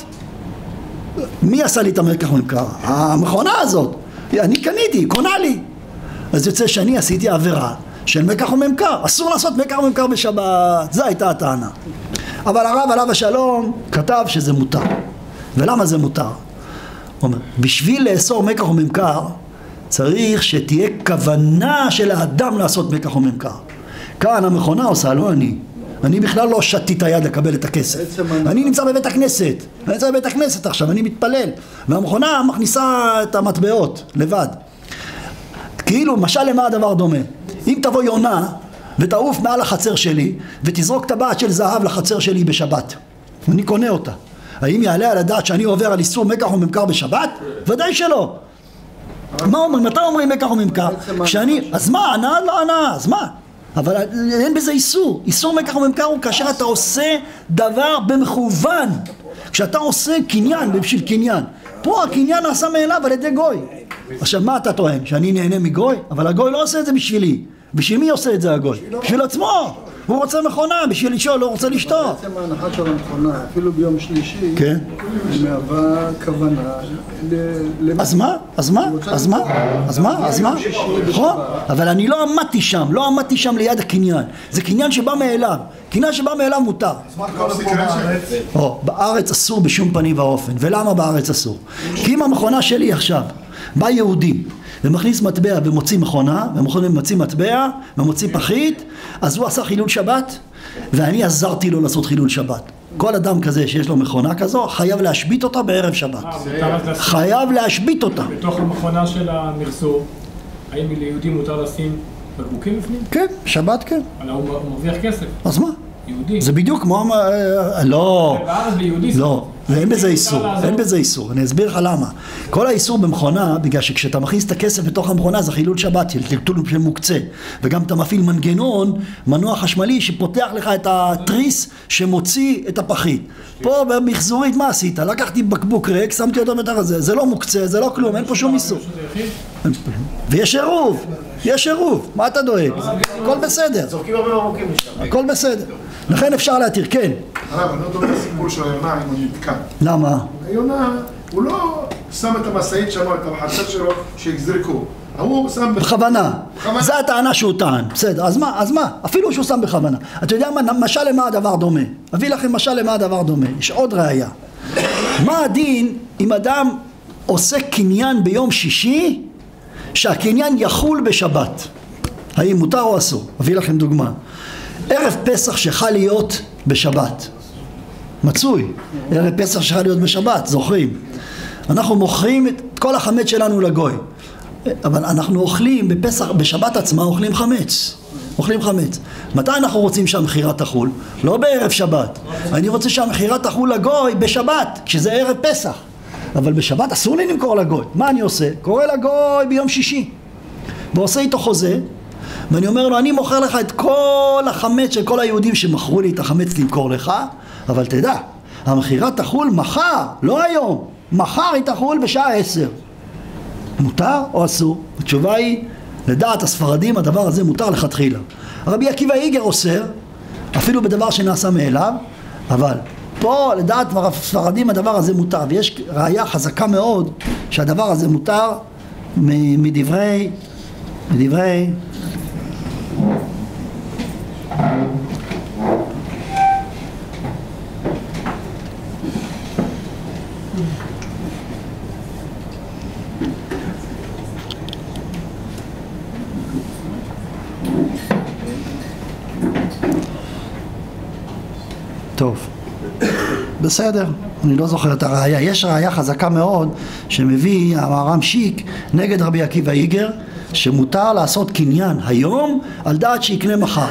מי עשה לי את המקח וממכר? המכונה הזאת. אני קניתי, קונה לי. אז יוצא שאני עשיתי עבירה של מקח וממכר. אסור לעשות מקח וממכר בשבת. זו הייתה הטענה. אבל הרב עליו השלום כתב שזה מותר. ולמה זה מותר? הוא אומר, בשביל לאסור מקח וממכר צריך שתהיה כוונה של האדם לעשות מקח וממכר. כאן המכונה עושה, לא אני. אני בכלל לא שתי את היד לקבל את הכסף. אני נמצא בבית הכנסת. אני נמצא בבית הכנסת עכשיו, אני מתפלל. והמכונה מכניסה את המטבעות לבד. כאילו, משל למה הדבר דומה? אם תבוא יונה ותעוף מעל החצר שלי ותזרוק טבעת של זהב לחצר שלי בשבת, אני קונה אותה. האם יעלה על הדעת שאני עובר על איסור מקח וממכר בשבת? ודאי שלא. מה אומרים? מתי אומרים מקח וממכר? כשאני, אז מה? ענה? לא ענה, אז מה? אבל אין בזה איסור. איסור מקח וממכר הוא כאשר אתה עושה דבר במכוון, כשאתה עושה קניין בשביל קניין. פה הקניין נעשה מאליו על ידי גוי. עכשיו מה אתה טוען? שאני נהנה מגוי? אבל הגוי לא עושה את זה בשבילי. בשביל מי עושה את זה הגוי? בשביל עצמו. הוא רוצה מכונה בשביל לשאול, לא רוצה לשתות. בעצם ההנחה של המכונה, אפילו ביום שלישי, כן. היא מהווה כוונה. אז מה? אז מה? אז מה? אז מה? אז מה? נכון? אבל אני לא עמדתי שם, לא עמדתי שם ליד הקניין. זה קניין שבא מאליו. קניין שבא מאליו מותר. אז מה קורה פה בארץ? או, בארץ אסור בשום פנים ואופן. ולמה בארץ אסור? כי אם המכונה שלי עכשיו, בא יהודי ומכניס מטבע ומוציא מכונה, ומוציא מטבע ומוציא פחית, אז הוא עשה חילול שבת, ואני עזרתי לו לעשות חילול שבת. כל אדם כזה שיש לו מכונה כזו, חייב להשבית אותה בערב שבת. חייב להשבית אותה. בתוך המכונה של המחזור, האם ליהודים מותר לשים בקבוקים בפנים? כן, שבת כן. אבל הוא מרוויח כסף. אז מה? יהודי. זה בדיוק כמו... לא, בארץ ביהודי. לא, אין בזה איסור, אין בזה איסור, אני אסביר לך למה. כל האיסור במכונה, בגלל שכשאתה מכניס את הכסף בתוך המכונה זה חילול שבת, טלטול שמוקצה, וגם אתה מפעיל מנגנון, מנוע חשמלי שפותח לך את התריס שמוציא את הפחית. פה במחזורית מה עשית? לקחתי בקבוק ריק, שמתי אותו בתוך הזה, זה לא מוקצה, זה לא כלום, אין פה שום איסור. ויש עירוב, יש עירוב, מה אתה דואג? הכל בסדר. זורקים הרבה עמוקים לשם. הכל בסדר. לכן אפשר להתיר, כן. הרב, אני לא דומה לסיפור של היונה אם הוא נתקע. למה? היונה, הוא לא שם את המשאית שם, את המחצת שלו, שיגזרקו. הוא שם... בכוונה. זו הטענה שהוא טען. בסדר, אז מה? אז מה? אפילו שהוא שם בכוונה. אתה יודע מה? משל למה הדבר דומה? אביא לכם משל למה הדבר דומה. יש עוד ראייה. מה הדין אם אדם עושה קניין ביום שישי, שהקניין יחול בשבת? האם מותר או אסור? אביא לכם דוגמה. ערב פסח שחל להיות בשבת. מצוי. ערב פסח שחל להיות בשבת, זוכרים? אנחנו מוכרים את כל החמץ שלנו לגוי. אבל אנחנו אוכלים בפסח, בשבת עצמה אוכלים חמץ. אוכלים חמץ. מתי אנחנו רוצים שהמחירה תחול? לא בערב שבת. אני רוצה שהמחירה תחול לגוי בשבת, כשזה ערב פסח. אבל בשבת אסור לי למכור לגוי. מה אני עושה? קורא לגוי ביום שישי. ועושה איתו חוזה. ואני אומר לו, אני מוכר לך את כל החמץ של כל היהודים שמכרו לי את החמץ למכור לך, אבל תדע, המחירה תחול מחר, לא היום. מחר היא תחול בשעה עשר. מותר או אסור? התשובה היא, לדעת הספרדים הדבר הזה מותר לכתחילה. רבי עקיבא איגר אוסר, אפילו בדבר שנעשה מאליו, אבל פה לדעת הספרדים הדבר הזה מותר, ויש ראיה חזקה מאוד שהדבר הזה מותר מדברי, מדברי טוב, בסדר, אני לא זוכר את הראיה. יש ראיה חזקה מאוד שמביא המהר"ם שיק נגד רבי עקיבא איגר, שמותר לעשות קניין היום על דעת שיקנה מחר.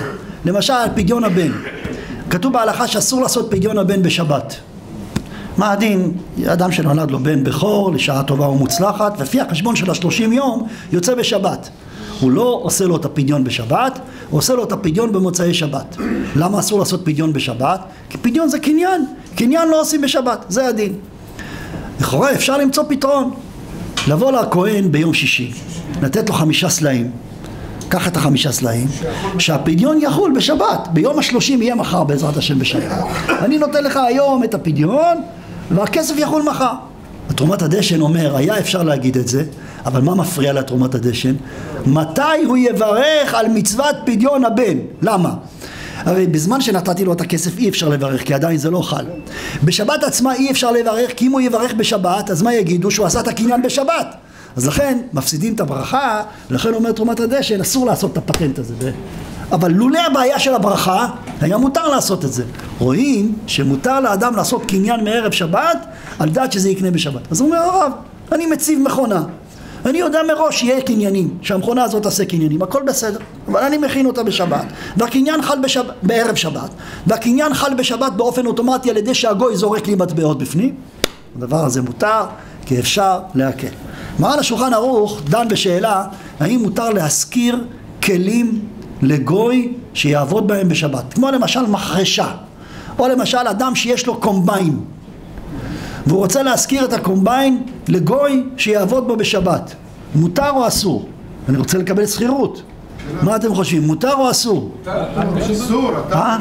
למשל פדיון הבן, כתוב בהלכה שאסור לעשות פדיון הבן בשבת. מה הדין? אדם שנולד לו בן בכור לשעה טובה ומוצלחת, לפי החשבון של השלושים יום יוצא בשבת. הוא לא עושה לו את הפדיון בשבת, הוא עושה לו את הפדיון במוצאי שבת. למה אסור לעשות פדיון בשבת? כי פדיון זה קניין, קניין לא עושים בשבת, זה הדין. לכאורה אפשר למצוא פתרון, לבוא לכהן ביום שישי, לתת לו חמישה סלעים, קח את החמישה סלעים, שהפדיון יחול בשבת, ביום השלושים יהיה מחר בעזרת השם בשבת. אני נותן לך היום את הפדיון והכסף יחול מחר. תרומת הדשן אומר, היה אפשר להגיד את זה, אבל מה מפריע לתרומת הדשן? מתי הוא יברך על מצוות פדיון הבן? למה? הרי בזמן שנתתי לו את הכסף אי אפשר לברך, כי עדיין זה לא חל. בשבת עצמה אי אפשר לברך, כי אם הוא יברך בשבת, אז מה יגידו? שהוא עשה את הקניין בשבת. אז לכן מפסידים את הברכה, לכן אומר תרומת הדשן, אסור לעשות את הפטנט הזה. אבל לולא הבעיה של הברכה, היה מותר לעשות את זה. רואים שמותר לאדם לעשות קניין מערב שבת, על דעת שזה יקנה בשבת. אז הוא אומר, הרב, אני מציב מכונה. אני יודע מראש שיהיה קניינים, שהמכונה הזאת תעשה קניינים, הכל בסדר. אבל אני מכין אותה בשבת, והקניין חל בשבת, בערב שבת, והקניין חל בשבת באופן אוטומטי על ידי שהגוי זורק לי מטבעות בפנים. הדבר הזה מותר, כי אפשר להקל. מרן השולחן ערוך דן בשאלה, האם מותר להשכיר כלים לגוי שיעבוד בהם בשבת, כמו למשל מחרשה, או למשל אדם שיש לו קומביין, והוא רוצה להשכיר את הקומביין לגוי שיעבוד בו בשבת, מותר או אסור? אני רוצה לקבל שכירות. מה אתם חושבים, מותר או אסור? אסור, אתה...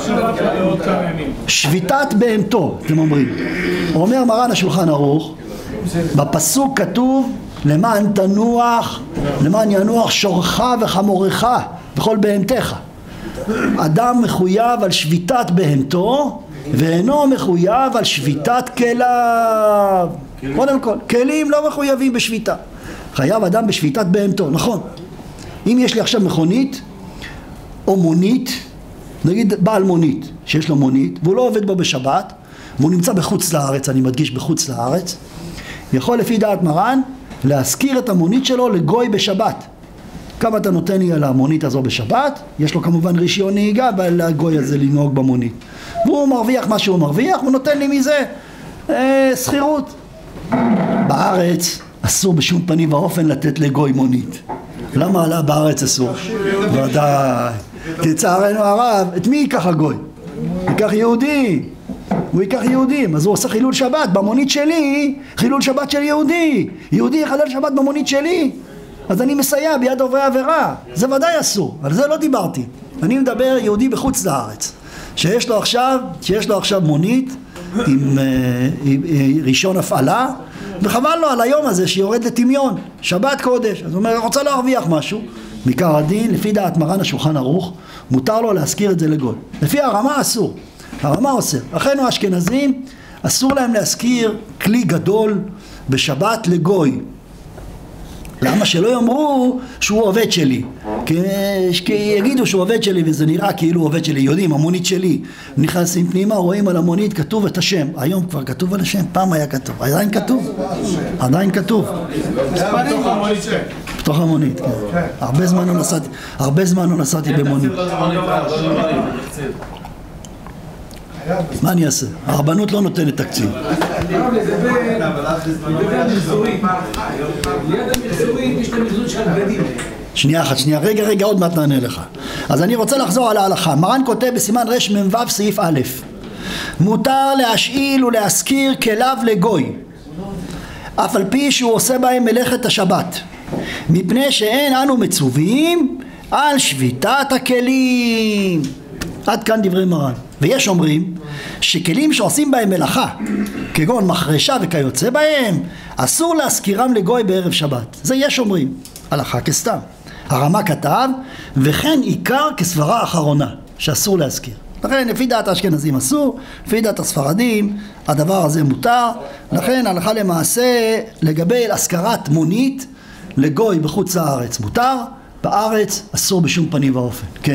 שביתת בהמתו, אתם אומרים. אומר מרן השולחן ערוך, בפסוק כתוב, למען תנוח, למען ינוח שורך וחמורך וכל בהמתך. אדם מחויב על שביתת בהמתו, ואינו מחויב על שביתת כליו. קודם כל, כלים לא מחויבים בשביתה. חייב אדם בשביתת בהמתו, נכון. אם יש לי עכשיו מכונית או מונית, נגיד בעל מונית שיש לו מונית והוא לא עובד בו בשבת, והוא נמצא בחוץ לארץ, אני מדגיש בחוץ לארץ, יכול לפי דעת מרן להשכיר את המונית שלו לגוי בשבת. כמה אתה נותן לי על המונית הזו בשבת? יש לו כמובן רישיון נהיגה לגוי הזה לנהוג במונית, והוא מרוויח מה שהוא מרוויח, הוא נותן לי מזה אה, שכירות. בארץ אסור בשום פנים ואופן לתת לגוי מונית. למה עלה בארץ אסור? ודאי, תצערנו הרב, את מי ייקח הגוי? ייקח יהודי, הוא ייקח יהודים, אז הוא עושה חילול שבת במונית שלי, חילול שבת של יהודי, יהודי יחלל שבת במונית שלי, אז אני מסייע ביד עוברי עבירה, זה ודאי אסור, על זה לא דיברתי. אני מדבר יהודי בחוץ לארץ, שיש לו עכשיו, שיש לו עכשיו מונית עם, עם, עם רישיון הפעלה, וחבל לו על היום הזה שיורד לטמיון, שבת קודש. אז הוא אומר, רוצה להרוויח משהו, בעיקר הדין, לפי דעת מרן השולחן ערוך, מותר לו להשכיר את זה לגוי. לפי הרמה אסור, הרמה אוסר. אחינו האשכנזים, אסור להם להשכיר כלי גדול בשבת לגוי. למה שלא יאמרו שהוא עובד שלי? כי, כי יגידו שהוא עובד שלי וזה נראה כאילו הוא עובד שלי. יודעים, המונית שלי, נכנסים פנימה, רואים על המונית כתוב את השם. היום כבר כתוב על השם, פעם היה כתוב. עדיין כתוב? עדיין כתוב. בתוך המונית, כן. הרבה זמן לא נסעתי, הרבה זמן לא נסעתי במונית. מה אני אעשה? הרבנות לא נותנת תקציב. שנייה אחת, שנייה, רגע, רגע, עוד מעט נענה לך. אז אני רוצה לחזור על ההלכה. מרן כותב בסימן רש מ"ו סעיף א', מותר להשאיל ולהשכיר כליו לגוי, אף על פי שהוא עושה בהם מלאכת השבת, מפני שאין אנו מצווים על שביתת הכלים. עד כאן דברי מרן. ויש אומרים שכלים שעושים בהם מלאכה, כגון מחרשה וכיוצא בהם, אסור להשכירם לגוי בערב שבת. זה יש אומרים, הלכה כסתם. הרמה כתב, וכן עיקר כסברה אחרונה, שאסור להשכיר. לכן לפי דעת האשכנזים אסור, לפי דעת הספרדים הדבר הזה מותר. לכן הלכה למעשה לגבי השכרת מונית לגוי בחוץ לארץ מותר, בארץ אסור בשום פנים ואופן. כן.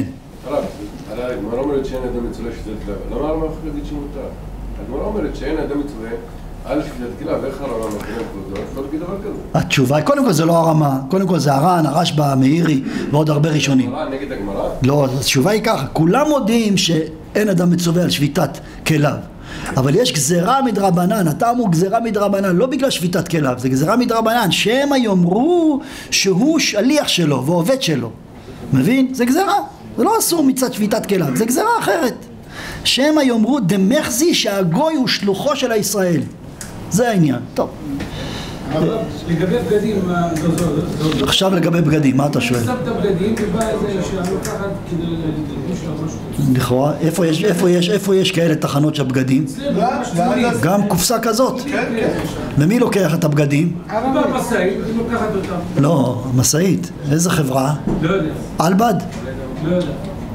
הגמרא אומרת שאין אדם מצווה שזה תלווה. למה הרב יכול להגיד שמותר? הגמרא אומרת שאין אדם מצווה על שפיטת כליו, איך הרמה מכירים כבודו? לא תגיד דבר כזה. התשובה, קודם כל זה לא הרמה, קודם כל זה הר"ן, הרשב"א, מאירי ועוד הרבה ראשונים. הגמרא נגד הגמרא? לא, התשובה היא ככה, כולם מודיעים שאין אדם מצווה על שביתת כליו, אבל יש גזרה מדרבנן, הטעם הוא גזרה מדרבנן, לא בגלל שביתת כליו, זה גזרה מדרבנן, שהם יאמרו שהוא שליח שלו ועובד שלו, מבין? זה גזרה, זה לא אסור מצד שביתת כליו, זה גזרה אחרת. שהם יאמרו דמחזי שהגוי הוא שלוחו של הישראל, זה העניין. טוב, לגבי בגדים, עכשיו לגבי בגדים, מה אתה שואל? שמת בגדים ובא איזה אישה לוקחת כדי ללבוש לה משהו. לכאורה, איפה יש, איפה יש, איפה יש כאלה תחנות של בגדים? גם קופסה כזאת. ומי לוקח את הבגדים? אבל המשאית, היא לוקחת אותם. לא, משאית. איזה חברה? לא יודע. אלבד? לא יודע.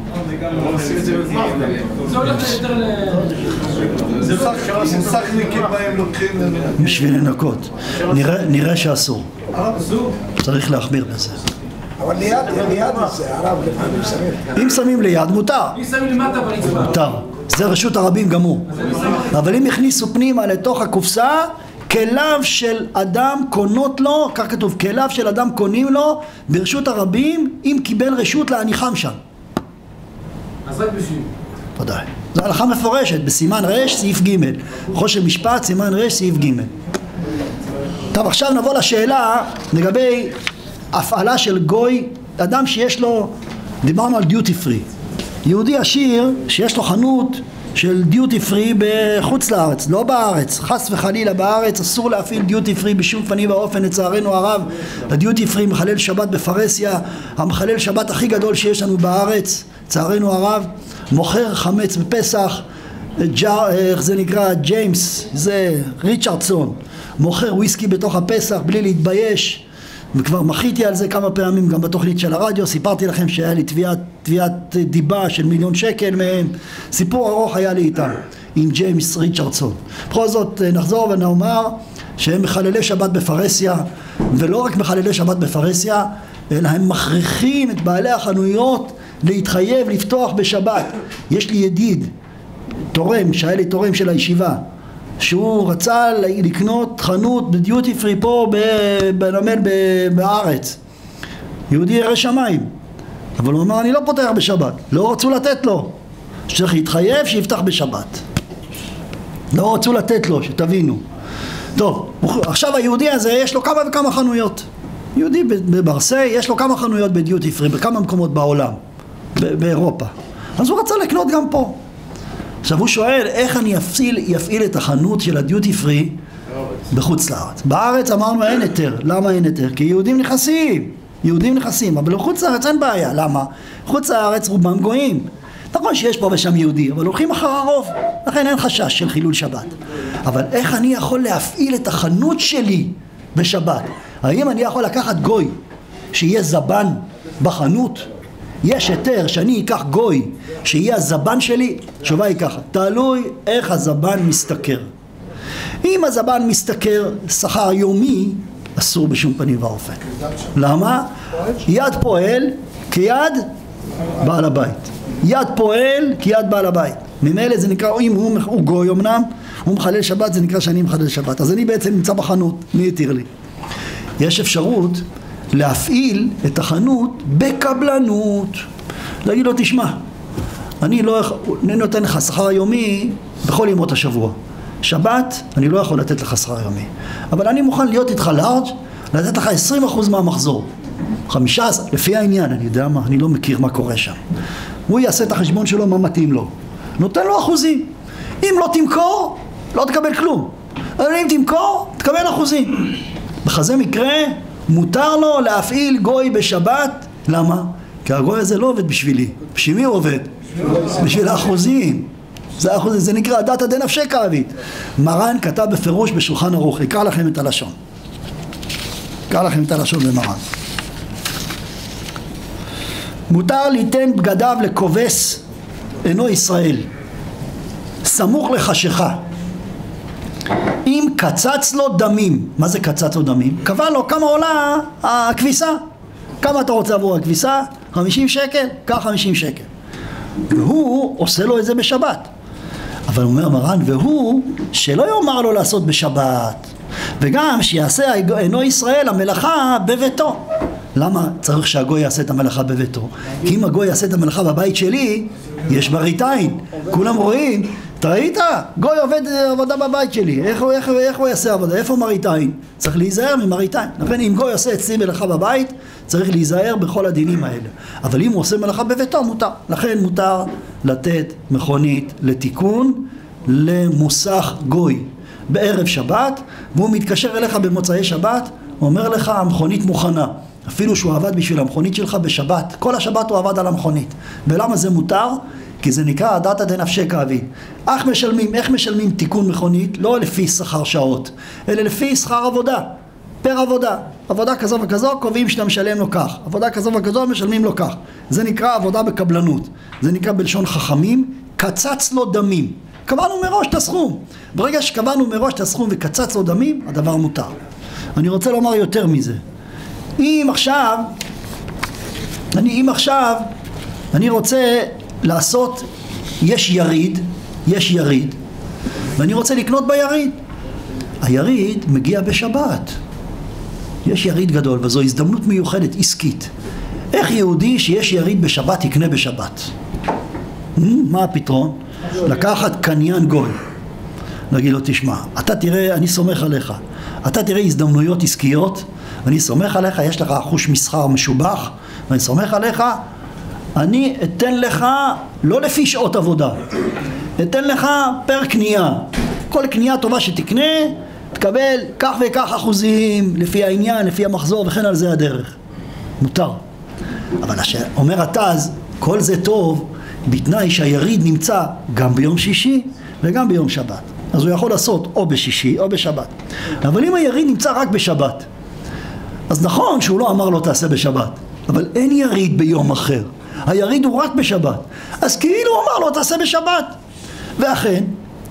זה הולך יותר ל... זה סכניקים בהם לוקחים... בשביל לנקות. נראה שאסור. צריך להחמיר בזה. אבל ליד, ליד זה, הרב לפעמים שמים. אם שמים ליד, מותר. אם שמים למטה ברצפה. מותר. זה רשות הרבים גם הוא. אבל אם הכניסו פנימה לתוך הקופסה, כליו של אדם קונות לו, כך כתוב, כליו של אדם קונים לו ברשות הרבים, אם קיבל רשות להניחם שם. אז רק בשביל. ודאי. זו הלכה מפורשת, בסימן רש, סעיף ג' חושן משפט, סימן רש, סעיף ג'. טוב, עכשיו נבוא לשאלה לגבי הפעלה של גוי, אדם שיש לו, דיברנו על דיוטי פרי. יהודי עשיר שיש לו חנות של דיוטי פרי בחוץ לארץ, לא בארץ, חס וחלילה בארץ, אסור להפעיל דיוטי פרי בשום פנים ואופן, לצערנו הרב. הדיוטי פרי מחלל שבת בפרסיה, המחלל שבת הכי גדול שיש לנו בארץ, לצערנו הרב, מוכר חמץ בפסח, ג'ר, איך זה נקרא, ג'יימס, זה ריצ'רדסון, מוכר וויסקי בתוך הפסח בלי להתבייש, וכבר מחיתי על זה כמה פעמים גם בתוכנית של הרדיו, סיפרתי לכם שהיה לי תביעת, תביעת דיבה של מיליון שקל מהם, סיפור ארוך היה לי איתם, עם ג'יימס ריצ'רדסון. בכל זאת נחזור ונאמר שהם מחללי שבת בפרסיה, ולא רק מחללי שבת בפרסיה, אלא הם מכריחים את בעלי החנויות להתחייב לפתוח בשבת. יש לי ידיד, תורם, שהיה לי תורם של הישיבה, שהוא רצה לקנות חנות בדיוטי פרי פה בנמל בארץ, יהודי ירא שמיים, אבל הוא אמר אני לא פותח בשבת, לא רצו לתת לו, שצריך להתחייב שיפתח בשבת, לא רצו לתת לו, שתבינו. טוב, עכשיו היהודי הזה יש לו כמה וכמה חנויות, יהודי בברסי יש לו כמה חנויות בדיוטי פרי בכמה מקומות בעולם, באירופה, אז הוא רצה לקנות גם פה. עכשיו הוא שואל איך אני יפעיל, יפעיל את החנות של הדיוטי פרי בחוץ לארץ. בארץ אמרנו אין היתר. למה אין היתר? כי יהודים נכנסים, יהודים נכנסים, אבל בחוץ לארץ אין בעיה. למה? חוץ לארץ רובם גויים. נכון שיש פה ושם יהודי, אבל הולכים אחר הרוב, לכן אין חשש של חילול שבת. אבל איך אני יכול להפעיל את החנות שלי בשבת? האם אני יכול לקחת גוי שיהיה זבן בחנות? יש היתר שאני אקח גוי שיהיה הזבן שלי? תשובה היא ככה, תלוי איך הזבן מסתכר. אם הזבן מסתכר שכר יומי, אסור בשום פנים ואופן. למה? יד פועל כיד בעל הבית. יד פועל כיד בעל הבית. ממילא זה נקרא, אם הוא, הוא גוי אמנם, הוא מחלל שבת, זה נקרא שאני מחלל שבת. אז אני בעצם נמצא בחנות, מי יתיר לי? יש אפשרות להפעיל את החנות בקבלנות. להגיד לו, תשמע, אני לא אני נותן לך שכר יומי בכל ימות השבוע. שבת, אני לא יכול לתת לך שכר יומי. אבל אני מוכן להיות איתך לארג', לתת לך עשרים אחוז מהמחזור. חמישה עשר, לפי העניין, אני יודע מה, אני לא מכיר מה קורה שם. הוא יעשה את החשבון שלו, מה מתאים לו. נותן לו אחוזים. אם לא תמכור, לא תקבל כלום. אבל אם תמכור, תקבל אחוזים. בכזה מקרה, מותר לו להפעיל גוי בשבת. למה? כי הגוי הזה לא עובד בשבילי. בשביל מי הוא עובד? בשביל האחוזים. זה האחוזים, זה נקרא דתא דנפשי אבית. מרן כתב בפירוש בשולחן ערוך. יקרא לכם את הלשון. יקרא לכם את הלשון במרן. מותר ליתן בגדיו לכובס אינו ישראל, סמוך לחשיכה, אם קצץ לו דמים. מה זה קצץ לו דמים? קבע לו כמה עולה הכביסה, כמה אתה רוצה עבור הכביסה? חמישים שקל? קח חמישים שקל, והוא עושה לו את זה בשבת. אבל אומר מרן, והוא שלא יאמר לו לעשות בשבת, וגם שיעשה אינו ישראל המלאכה בביתו. למה צריך שהגוי יעשה את המלאכה בביתו? כי אם הגוי יעשה את המלאכה בבית שלי, יש מראית עין. כולם רואים, אתה ראית? גוי עובד עבודה בבית שלי, איך, איך, איך הוא יעשה עבודה? איפה מראית עין? צריך להיזהר ממראית עין. לכן אם גוי יעשה אצלי מלאכה בבית, צריך להיזהר בכל הדינים האלה. אבל אם הוא עושה מלאכה בביתו, מותר. לכן מותר לתת מכונית לתיקון למוסך גוי בערב שבת, והוא מתקשר אליך במוצאי שבת, הוא אומר לך המכונית מוכנה, אפילו שהוא עבד בשביל המכונית שלך בשבת, כל השבת הוא עבד על המכונית. ולמה זה מותר? כי זה נקרא דתא דנפשי אביד. איך משלמים, איך משלמים תיקון מכונית? לא לפי שכר שעות, אלא לפי שכר עבודה, פר עבודה. עבודה כזו וכזו קובעים שאתה משלם לו כך, עבודה כזו וכזו משלמים לו כך. זה נקרא עבודה בקבלנות, זה נקרא בלשון חכמים קצץ לו דמים. קבענו מראש את הסכום. ברגע שקבענו מראש את הסכום וקצץ לו דמים, הדבר מותר. אני רוצה לומר יותר מזה. אם עכשיו, אני, אם עכשיו, אני רוצה לעשות, יש יריד, יש יריד, ואני רוצה לקנות ביריד. היריד מגיע בשבת. יש יריד גדול, וזו הזדמנות מיוחדת, עסקית. איך יהודי שיש יריד בשבת יקנה בשבת? מה הפתרון? לקחת קניין גוי. להגיד לו, תשמע, אתה תראה, אני סומך עליך. אתה תראה הזדמנויות עסקיות, ואני סומך עליך, יש לך חוש מסחר משובח, ואני סומך עליך, אני אתן לך, לא לפי שעות עבודה, אתן לך פר קנייה. כל קנייה טובה שתקנה, תקבל כך וכך אחוזים, לפי העניין, לפי המחזור, וכן על זה הדרך. מותר. אבל אומר התז, כל זה טוב, בתנאי שהיריד נמצא גם ביום שישי וגם ביום שבת. אז הוא יכול לעשות או בשישי או בשבת. אבל אם היריד נמצא רק בשבת, אז נכון שהוא לא אמר לו תעשה בשבת, אבל אין יריד ביום אחר. היריד הוא רק בשבת. אז כאילו הוא אמר לו תעשה בשבת. ואכן,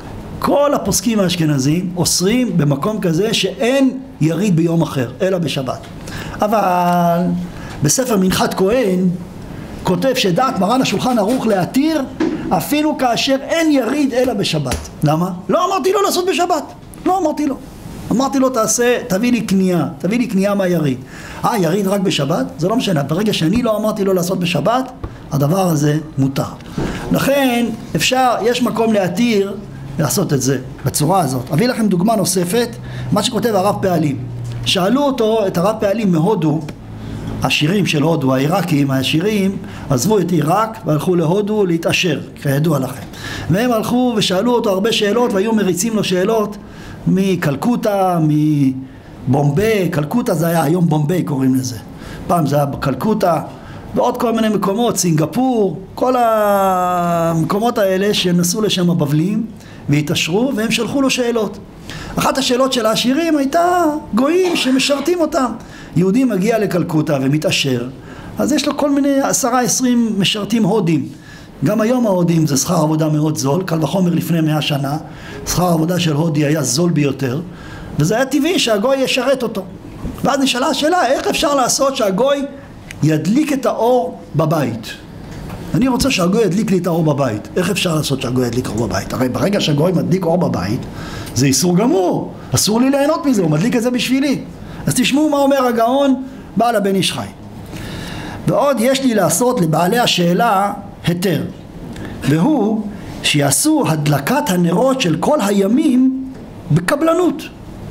כל הפוסקים האשכנזים אוסרים במקום כזה שאין יריד ביום אחר, אלא בשבת. אבל בספר מנחת כהן כותב שדעת מרן השולחן ערוך להתיר אפילו כאשר אין יריד אלא בשבת. למה? לא אמרתי לו לעשות בשבת. לא אמרתי לו. אמרתי לו תעשה, תביא לי קנייה, תביא לי קנייה מהיריד. אה, יריד רק בשבת? זה לא משנה. ברגע שאני לא אמרתי לו לעשות בשבת, הדבר הזה מותר. לכן אפשר, יש מקום להתיר לעשות את זה בצורה הזאת. אביא לכם דוגמה נוספת, מה שכותב הרב פעלים. שאלו אותו, את הרב פעלים מהודו, השירים של הודו, העיראקים, העשירים, עזבו את עיראק והלכו להודו להתעשר, כידוע לכם. והם הלכו ושאלו אותו הרבה שאלות, והיו מריצים לו שאלות מקלקוטה, מבומביי. קלקוטה זה היה, היום בומביי קוראים לזה. פעם זה היה בקלקוטה, ועוד כל מיני מקומות, סינגפור, כל המקומות האלה שהם נסעו לשם הבבלים והתעשרו, והם שלחו לו שאלות. אחת השאלות של העשירים הייתה גויים שמשרתים אותם. יהודי מגיע לקלקוטה ומתעשר, אז יש לו כל מיני עשרה עשרים משרתים הודים. גם היום ההודים זה שכר עבודה מאוד זול, קל וחומר לפני מאה שנה, שכר העבודה של הודי היה זול ביותר, וזה היה טבעי שהגוי ישרת אותו. ואז נשאלה השאלה, איך אפשר לעשות שהגוי ידליק את האור בבית? אני רוצה שהגוי ידליק לי את האור בבית. איך אפשר לעשות שהגוי ידליק אור בבית? הרי ברגע שהגוי מדליק אור בבית, זה איסור גמור. אסור לי ליהנות מזה, הוא מדליק את זה בשבילי. אז תשמעו מה אומר הגאון בעל הבן איש חי. ועוד יש לי לעשות לבעלי השאלה היתר, והוא שיעשו הדלקת הנרות של כל הימים בקבלנות.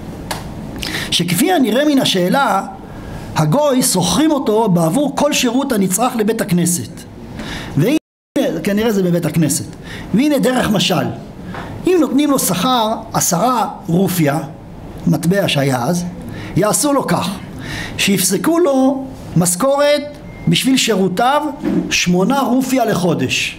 שכפי הנראה מן השאלה, הגוי סוחרים אותו בעבור כל שירות הנצרך לבית הכנסת. והנה, כנראה זה בבית הכנסת. והנה דרך משל, אם נותנים לו שכר עשרה רופיה, מטבע שהיה אז, יעשו לו כך, שיפסקו לו משכורת בשביל שירותיו שמונה רופיה לחודש,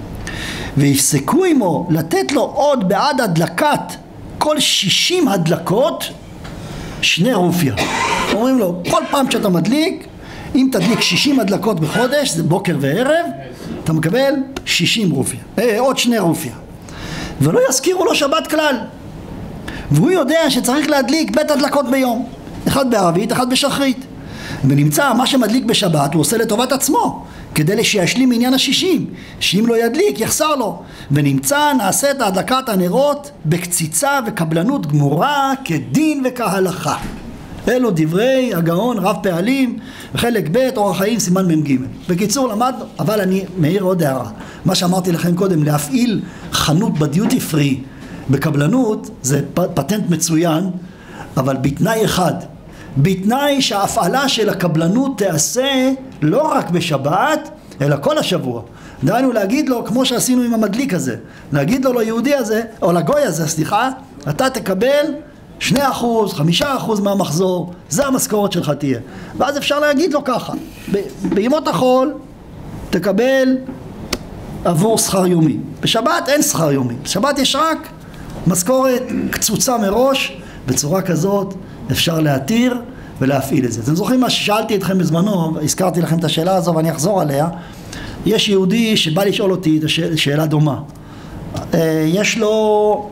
ויפסקו עמו לתת לו עוד בעד הדלקת כל שישים הדלקות שני רופיה. אומרים לו, כל פעם שאתה מדליק, אם תדליק שישים הדלקות בחודש, זה בוקר וערב, אתה מקבל שישים רופיה, אה, עוד שני רופיה. ולא יזכירו לו שבת כלל. והוא יודע שצריך להדליק בית הדלקות ביום, אחד בערבית, אחד בשחרית. ונמצא מה שמדליק בשבת הוא עושה לטובת עצמו, כדי שישלים עניין השישים, שאם לא ידליק יחסר לו. ונמצא נעשה את הדלקת הנרות בקציצה וקבלנות גמורה כדין וכהלכה. אלו דברי הגאון רב פעלים בחלק ב' אורח חיים סימן מ"ג. בקיצור למד, אבל אני מעיר עוד הערה. מה שאמרתי לכם קודם, להפעיל חנות בדיוטי פרי בקבלנות זה פטנט מצוין, אבל בתנאי אחד, בתנאי שההפעלה של הקבלנות תעשה לא רק בשבת אלא כל השבוע. דהיינו להגיד לו, כמו שעשינו עם המדליק הזה, להגיד לו ליהודי הזה או לגוי הזה, סליחה, אתה תקבל שני אחוז, חמישה אחוז מהמחזור, זה המשכורת שלך תהיה. ואז אפשר להגיד לו ככה, בימות החול תקבל עבור שכר יומי, בשבת אין שכר יומי, בשבת יש רק משכורת קצוצה מראש. בצורה כזאת אפשר להתיר ולהפעיל את זה. אתם זוכרים מה ששאלתי אתכם בזמנו, הזכרתי לכם את השאלה הזו ואני אחזור עליה. יש יהודי שבא לשאול אותי את השאלה דומה. יש לו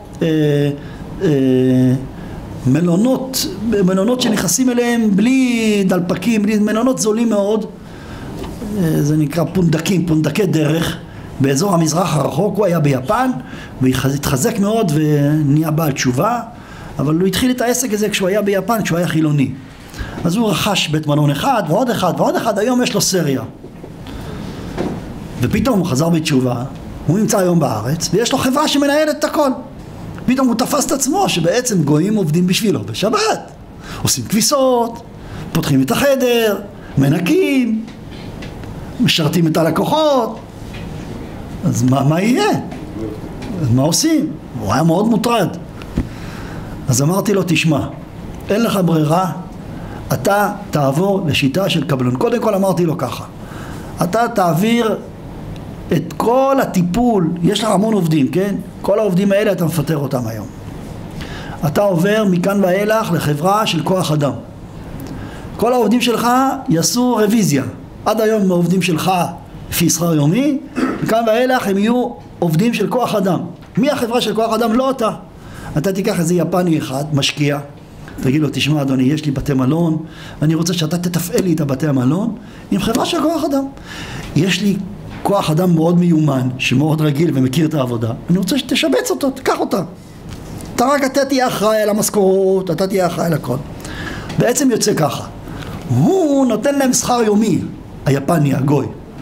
מלונות, מלונות שנכנסים אליהם בלי דלפקים, בלי, מלונות זולים מאוד, זה נקרא פונדקים, פונדקי דרך, באזור המזרח הרחוק. הוא היה ביפן והתחזק מאוד ונהיה בעל תשובה, אבל הוא התחיל את העסק הזה כשהוא היה ביפן, כשהוא היה חילוני. אז הוא רכש בית מלון אחד ועוד אחד ועוד אחד, היום יש לו סריה. ופתאום הוא חזר בתשובה, הוא נמצא היום בארץ ויש לו חברה שמנהלת את הכל. פתאום הוא תפס את עצמו שבעצם גויים עובדים בשבילו בשבת, עושים כביסות, פותחים את החדר, מנקים, משרתים את הלקוחות. אז מה, מה יהיה? אז מה עושים? הוא היה מאוד מוטרד. אז אמרתי לו, תשמע, אין לך ברירה, אתה תעבור לשיטה של קבלון. קודם כל אמרתי לו ככה, אתה תעביר את כל הטיפול, יש לך המון עובדים, כן? כל העובדים האלה אתה מפטר אותם היום. אתה עובר מכאן ואילך לחברה של כוח אדם. כל העובדים שלך יעשו רוויזיה. עד היום העובדים שלך לפי שכר יומי, מכאן ואילך הם יהיו עובדים של כוח אדם. מי החברה של כוח אדם? לא אתה. אתה תיקח איזה יפני אחד, משקיע, תגיד לו, תשמע אדוני, יש לי בתי מלון, אני רוצה שאתה תתפעל לי את הבתי המלון עם חברה של כוח אדם. יש לי כוח אדם מאוד מיומן, שמאוד רגיל ומכיר את העבודה, אני רוצה שתשבץ אותו, תיקח אותה. אתה רק אתה תהיה אחראי על המשכורות, אתה תהיה אחראי על הכל. בעצם יוצא ככה, הוא נותן להם שכר יומי, היפני, הגוי.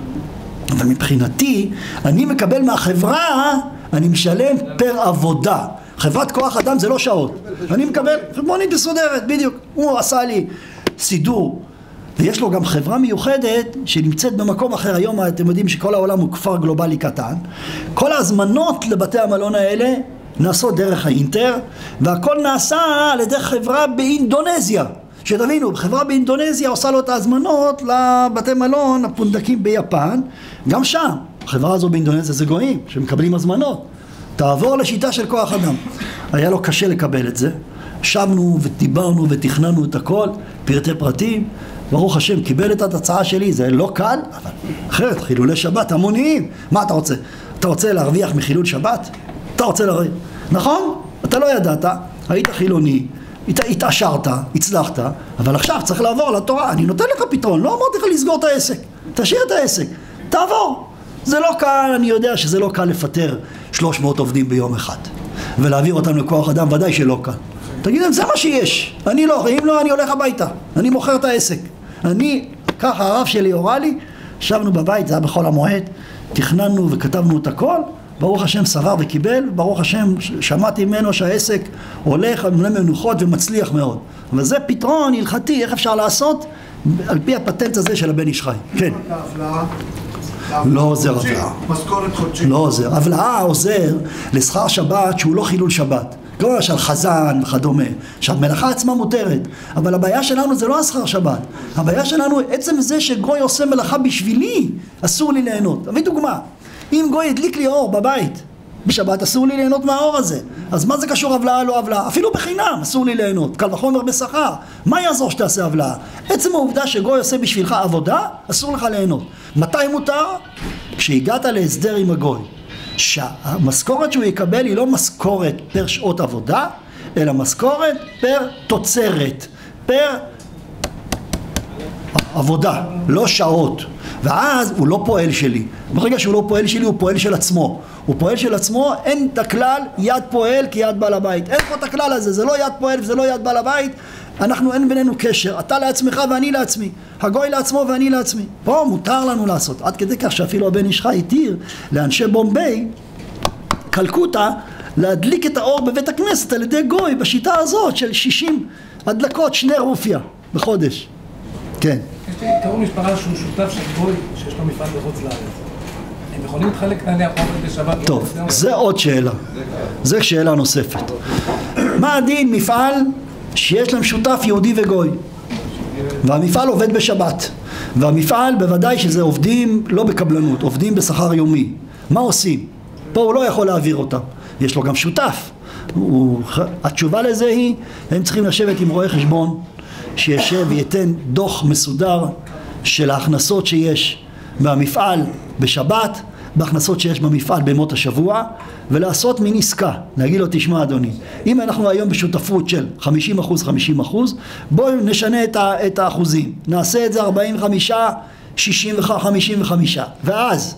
אבל מבחינתי, אני מקבל מהחברה, אני משלם פר עבודה. חברת כוח אדם זה לא שעות, אני מקבל חשבונית מסודרת, בדיוק. הוא עשה לי סידור, ויש לו גם חברה מיוחדת שנמצאת במקום אחר. היום אתם יודעים שכל העולם הוא כפר גלובלי קטן, כל ההזמנות לבתי המלון האלה נעשות דרך האינטר, והכל נעשה על ידי חברה באינדונזיה. שתבינו, חברה באינדונזיה עושה לו את ההזמנות לבתי מלון הפונדקים ביפן. גם שם החברה הזו באינדונזיה זה גויים שמקבלים הזמנות. תעבור לשיטה של כוח אדם. היה לו קשה לקבל את זה, שבנו ודיברנו ותכננו את הכל, פרטי פרטים. ברוך השם, קיבל את ההצעה שלי. זה לא קל, אבל אחרת, חילולי שבת המוניים. מה אתה רוצה? אתה רוצה להרוויח מחילול שבת? אתה רוצה להרוויח, נכון? אתה לא ידעת, היית חילוני, התעשרת, הצלחת, אבל עכשיו צריך לעבור לתורה. אני נותן לך פתרון, לא אמרתי לך לסגור את העסק, תשאיר את העסק, תעבור. זה לא קל, אני יודע שזה לא קל לפטר שלוש מאות עובדים ביום אחד ולהעביר אותם לכוח אדם, ודאי שלא קל. תגיד להם, זה מה שיש, אני לא, אם לא אני הולך הביתה, אני מוכר את העסק. אני, ככה הרב שלי הורה לי, שבנו בבית, זה היה בחול המועד, תכננו וכתבנו את הכל, ברוך השם סבר וקיבל, ברוך השם שמעתי ממנו שהעסק הולך על מלא מנוחות ומצליח מאוד. אבל זה פתרון הלכתי, איך אפשר לעשות על פי הפטנט הזה של הבן איש חי. כן. לא עוזר הבלעה. משכורת חודשית. לא עוזר. הבלעה עוזר לשכר שבת שהוא לא חילול שבת. כמו למשל חזן וכדומה. עכשיו, מלאכה עצמה מותרת. אבל הבעיה שלנו זה לא השכר שבת. הבעיה שלנו עצם זה שגוי עושה מלאכה בשבילי, אסור לי ליהנות. תביא דוגמה. אם גוי הדליק לי אור בבית, בשבת אסור לי ליהנות מהאור הזה. אז מה זה קשור הבלעה לא הבלעה? אפילו בחינם אסור לי ליהנות. קל וחומר בשכר. מה יעזור שתעשה הבלעה? עצם העובדה שגוי עושה בשבילך עבודה, אסור לך ליהנות. מתי מותר? כשהגעת להסדר עם הגוי. שהמשכורת שהוא יקבל היא לא משכורת פר שעות עבודה, אלא משכורת פר תוצרת, פר עבודה, לא שעות, ואז הוא לא פועל שלי. ברגע שהוא לא פועל שלי הוא פועל של עצמו, הוא פועל של עצמו. אין את הכלל יד פועל כי יד בעל הבית, אין פה את הכלל הזה, זה לא יד פועל וזה לא יד בעל הבית. אנחנו אין בינינו קשר, אתה לעצמך ואני לעצמי, הגוי לעצמו ואני לעצמי. פה מותר לנו לעשות, עד כדי כך שאפילו הבן איש חי התיר לאנשי בומביי, קלקוטה, להדליק את האור בבית הכנסת על ידי גוי בשיטה הזאת של שישים הדלקות, שני רופיה בחודש. כן. יש לי קרוב משפחה שהוא שותף של גוי שיש לו מפעל בחוץ לארץ. הם יכולים להתחלק נניח עובד בשבת? טוב, זה עוד שאלה. זה שאלה נוספת. מה הדין מפעל שיש להם שותף יהודי וגוי? והמפעל עובד בשבת. והמפעל בוודאי שזה עובדים לא בקבלנות, עובדים בשכר יומי. מה עושים? פה הוא לא יכול להעביר אותם. יש לו גם שותף. הוא... התשובה לזה היא, הם צריכים לשבת עם רואה חשבון שישב וייתן דוח מסודר של ההכנסות שיש מהמפעל בשבת, בהכנסות שיש במפעל בימות השבוע, ולעשות מין עסקה. להגיד לו, תשמע אדוני, אם אנחנו היום בשותפות של חמישים אחוז חמישים אחוז, בואו נשנה את, ה, את האחוזים, נעשה את זה ארבעים וחמישה, שישים וחמישים וחמישה, ואז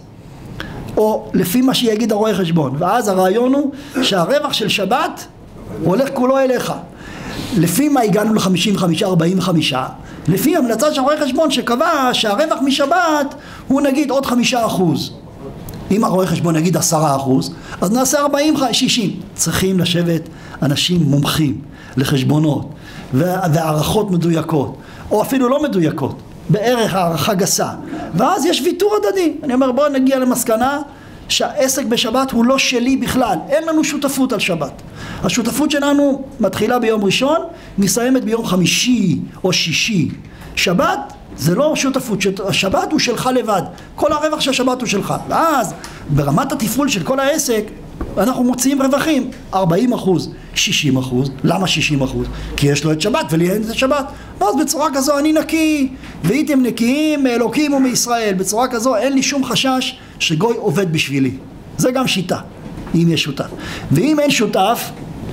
או לפי מה שיגיד הרואה חשבון, ואז הרעיון הוא שהרווח של שבת הולך כולו אליך. לפי מה הגענו ל-חמישים וחמישה ארבעים וחמישה? לפי המלצה של רואה חשבון שקבע שהרווח משבת הוא נגיד עוד חמישה אחוז. אם הרואה חשבון נגיד עשרה אחוז, אז נעשה ארבעים שישים. צריכים לשבת אנשים מומחים לחשבונות והערכות מדויקות, או אפילו לא מדויקות, בערך הערכה גסה, ואז יש ויתור הדדי. אני אומר, בואו נגיע למסקנה שהעסק בשבת הוא לא שלי בכלל, אין לנו שותפות על שבת. השותפות שלנו מתחילה ביום ראשון, מסיימת ביום חמישי או שישי. שבת זה לא שותפות, השבת הוא שלך לבד, כל הרווח של השבת הוא שלך. ואז ברמת התפעול של כל העסק אנחנו מוציאים רווחים ארבעים אחוז, שישים אחוז. למה שישים אחוז? כי יש לו את שבת ולי אין את שבת. ואז בצורה כזו אני נקי, והייתם נקיים מאלוקים ומישראל. בצורה כזו אין לי שום חשש שגוי עובד בשבילי. זה גם שיטה, אם יש שותף. ואם אין שותף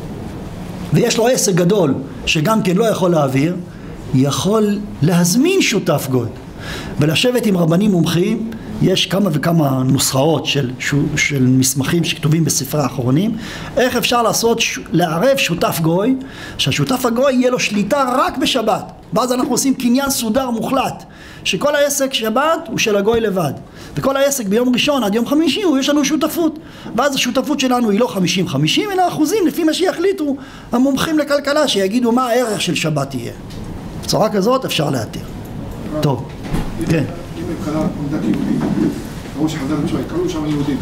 ויש לו עסק גדול שגם כן לא יכול להעביר, יכול להזמין שותף גוי ולשבת עם רבנים מומחים. יש כמה וכמה נוסחאות של, של מסמכים שכתובים בספרי האחרונים, איך אפשר לעשות, לערב שותף גוי, שהשותף הגוי יהיה לו שליטה רק בשבת. ואז אנחנו עושים קניין סודר מוחלט, שכל העסק שבת הוא של הגוי לבד, וכל העסק ביום ראשון עד יום חמישי הוא יש לנו שותפות. ואז השותפות שלנו היא לא חמישים חמישים, אלא אחוזים לפי מה שיחליטו המומחים לכלכלה, שיגידו מה הערך של שבת יהיה. בצורה כזאת אפשר להתיר. טוב, כן. אם קרה עומדת יהודים, ראו שחזר בתשובה, קראו שם יהודים.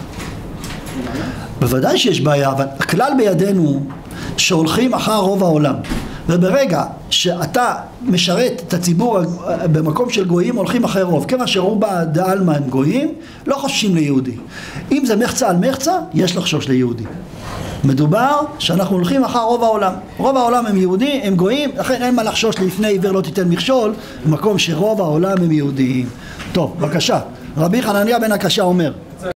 בוודאי שיש בעיה, אבל הכלל בידינו שהולכים אחר רוב העולם. וברגע שאתה משרת את הציבור במקום של גויים, הולכים אחרי רוב. כיוון שרובה דעלמא הם גויים, לא חוששים ליהודי. אם זה מחצה על מחצה, יש לחשוש ליהודי. מדובר שאנחנו הולכים אחר רוב העולם. רוב העולם הם יהודים, הם גויים, לכן אין מה לחשוש לפני עיוור לא תיתן מכשול, במקום שרוב העולם הם יהודים. טוב, בבקשה. רבי חנניה בן הקשה אומר,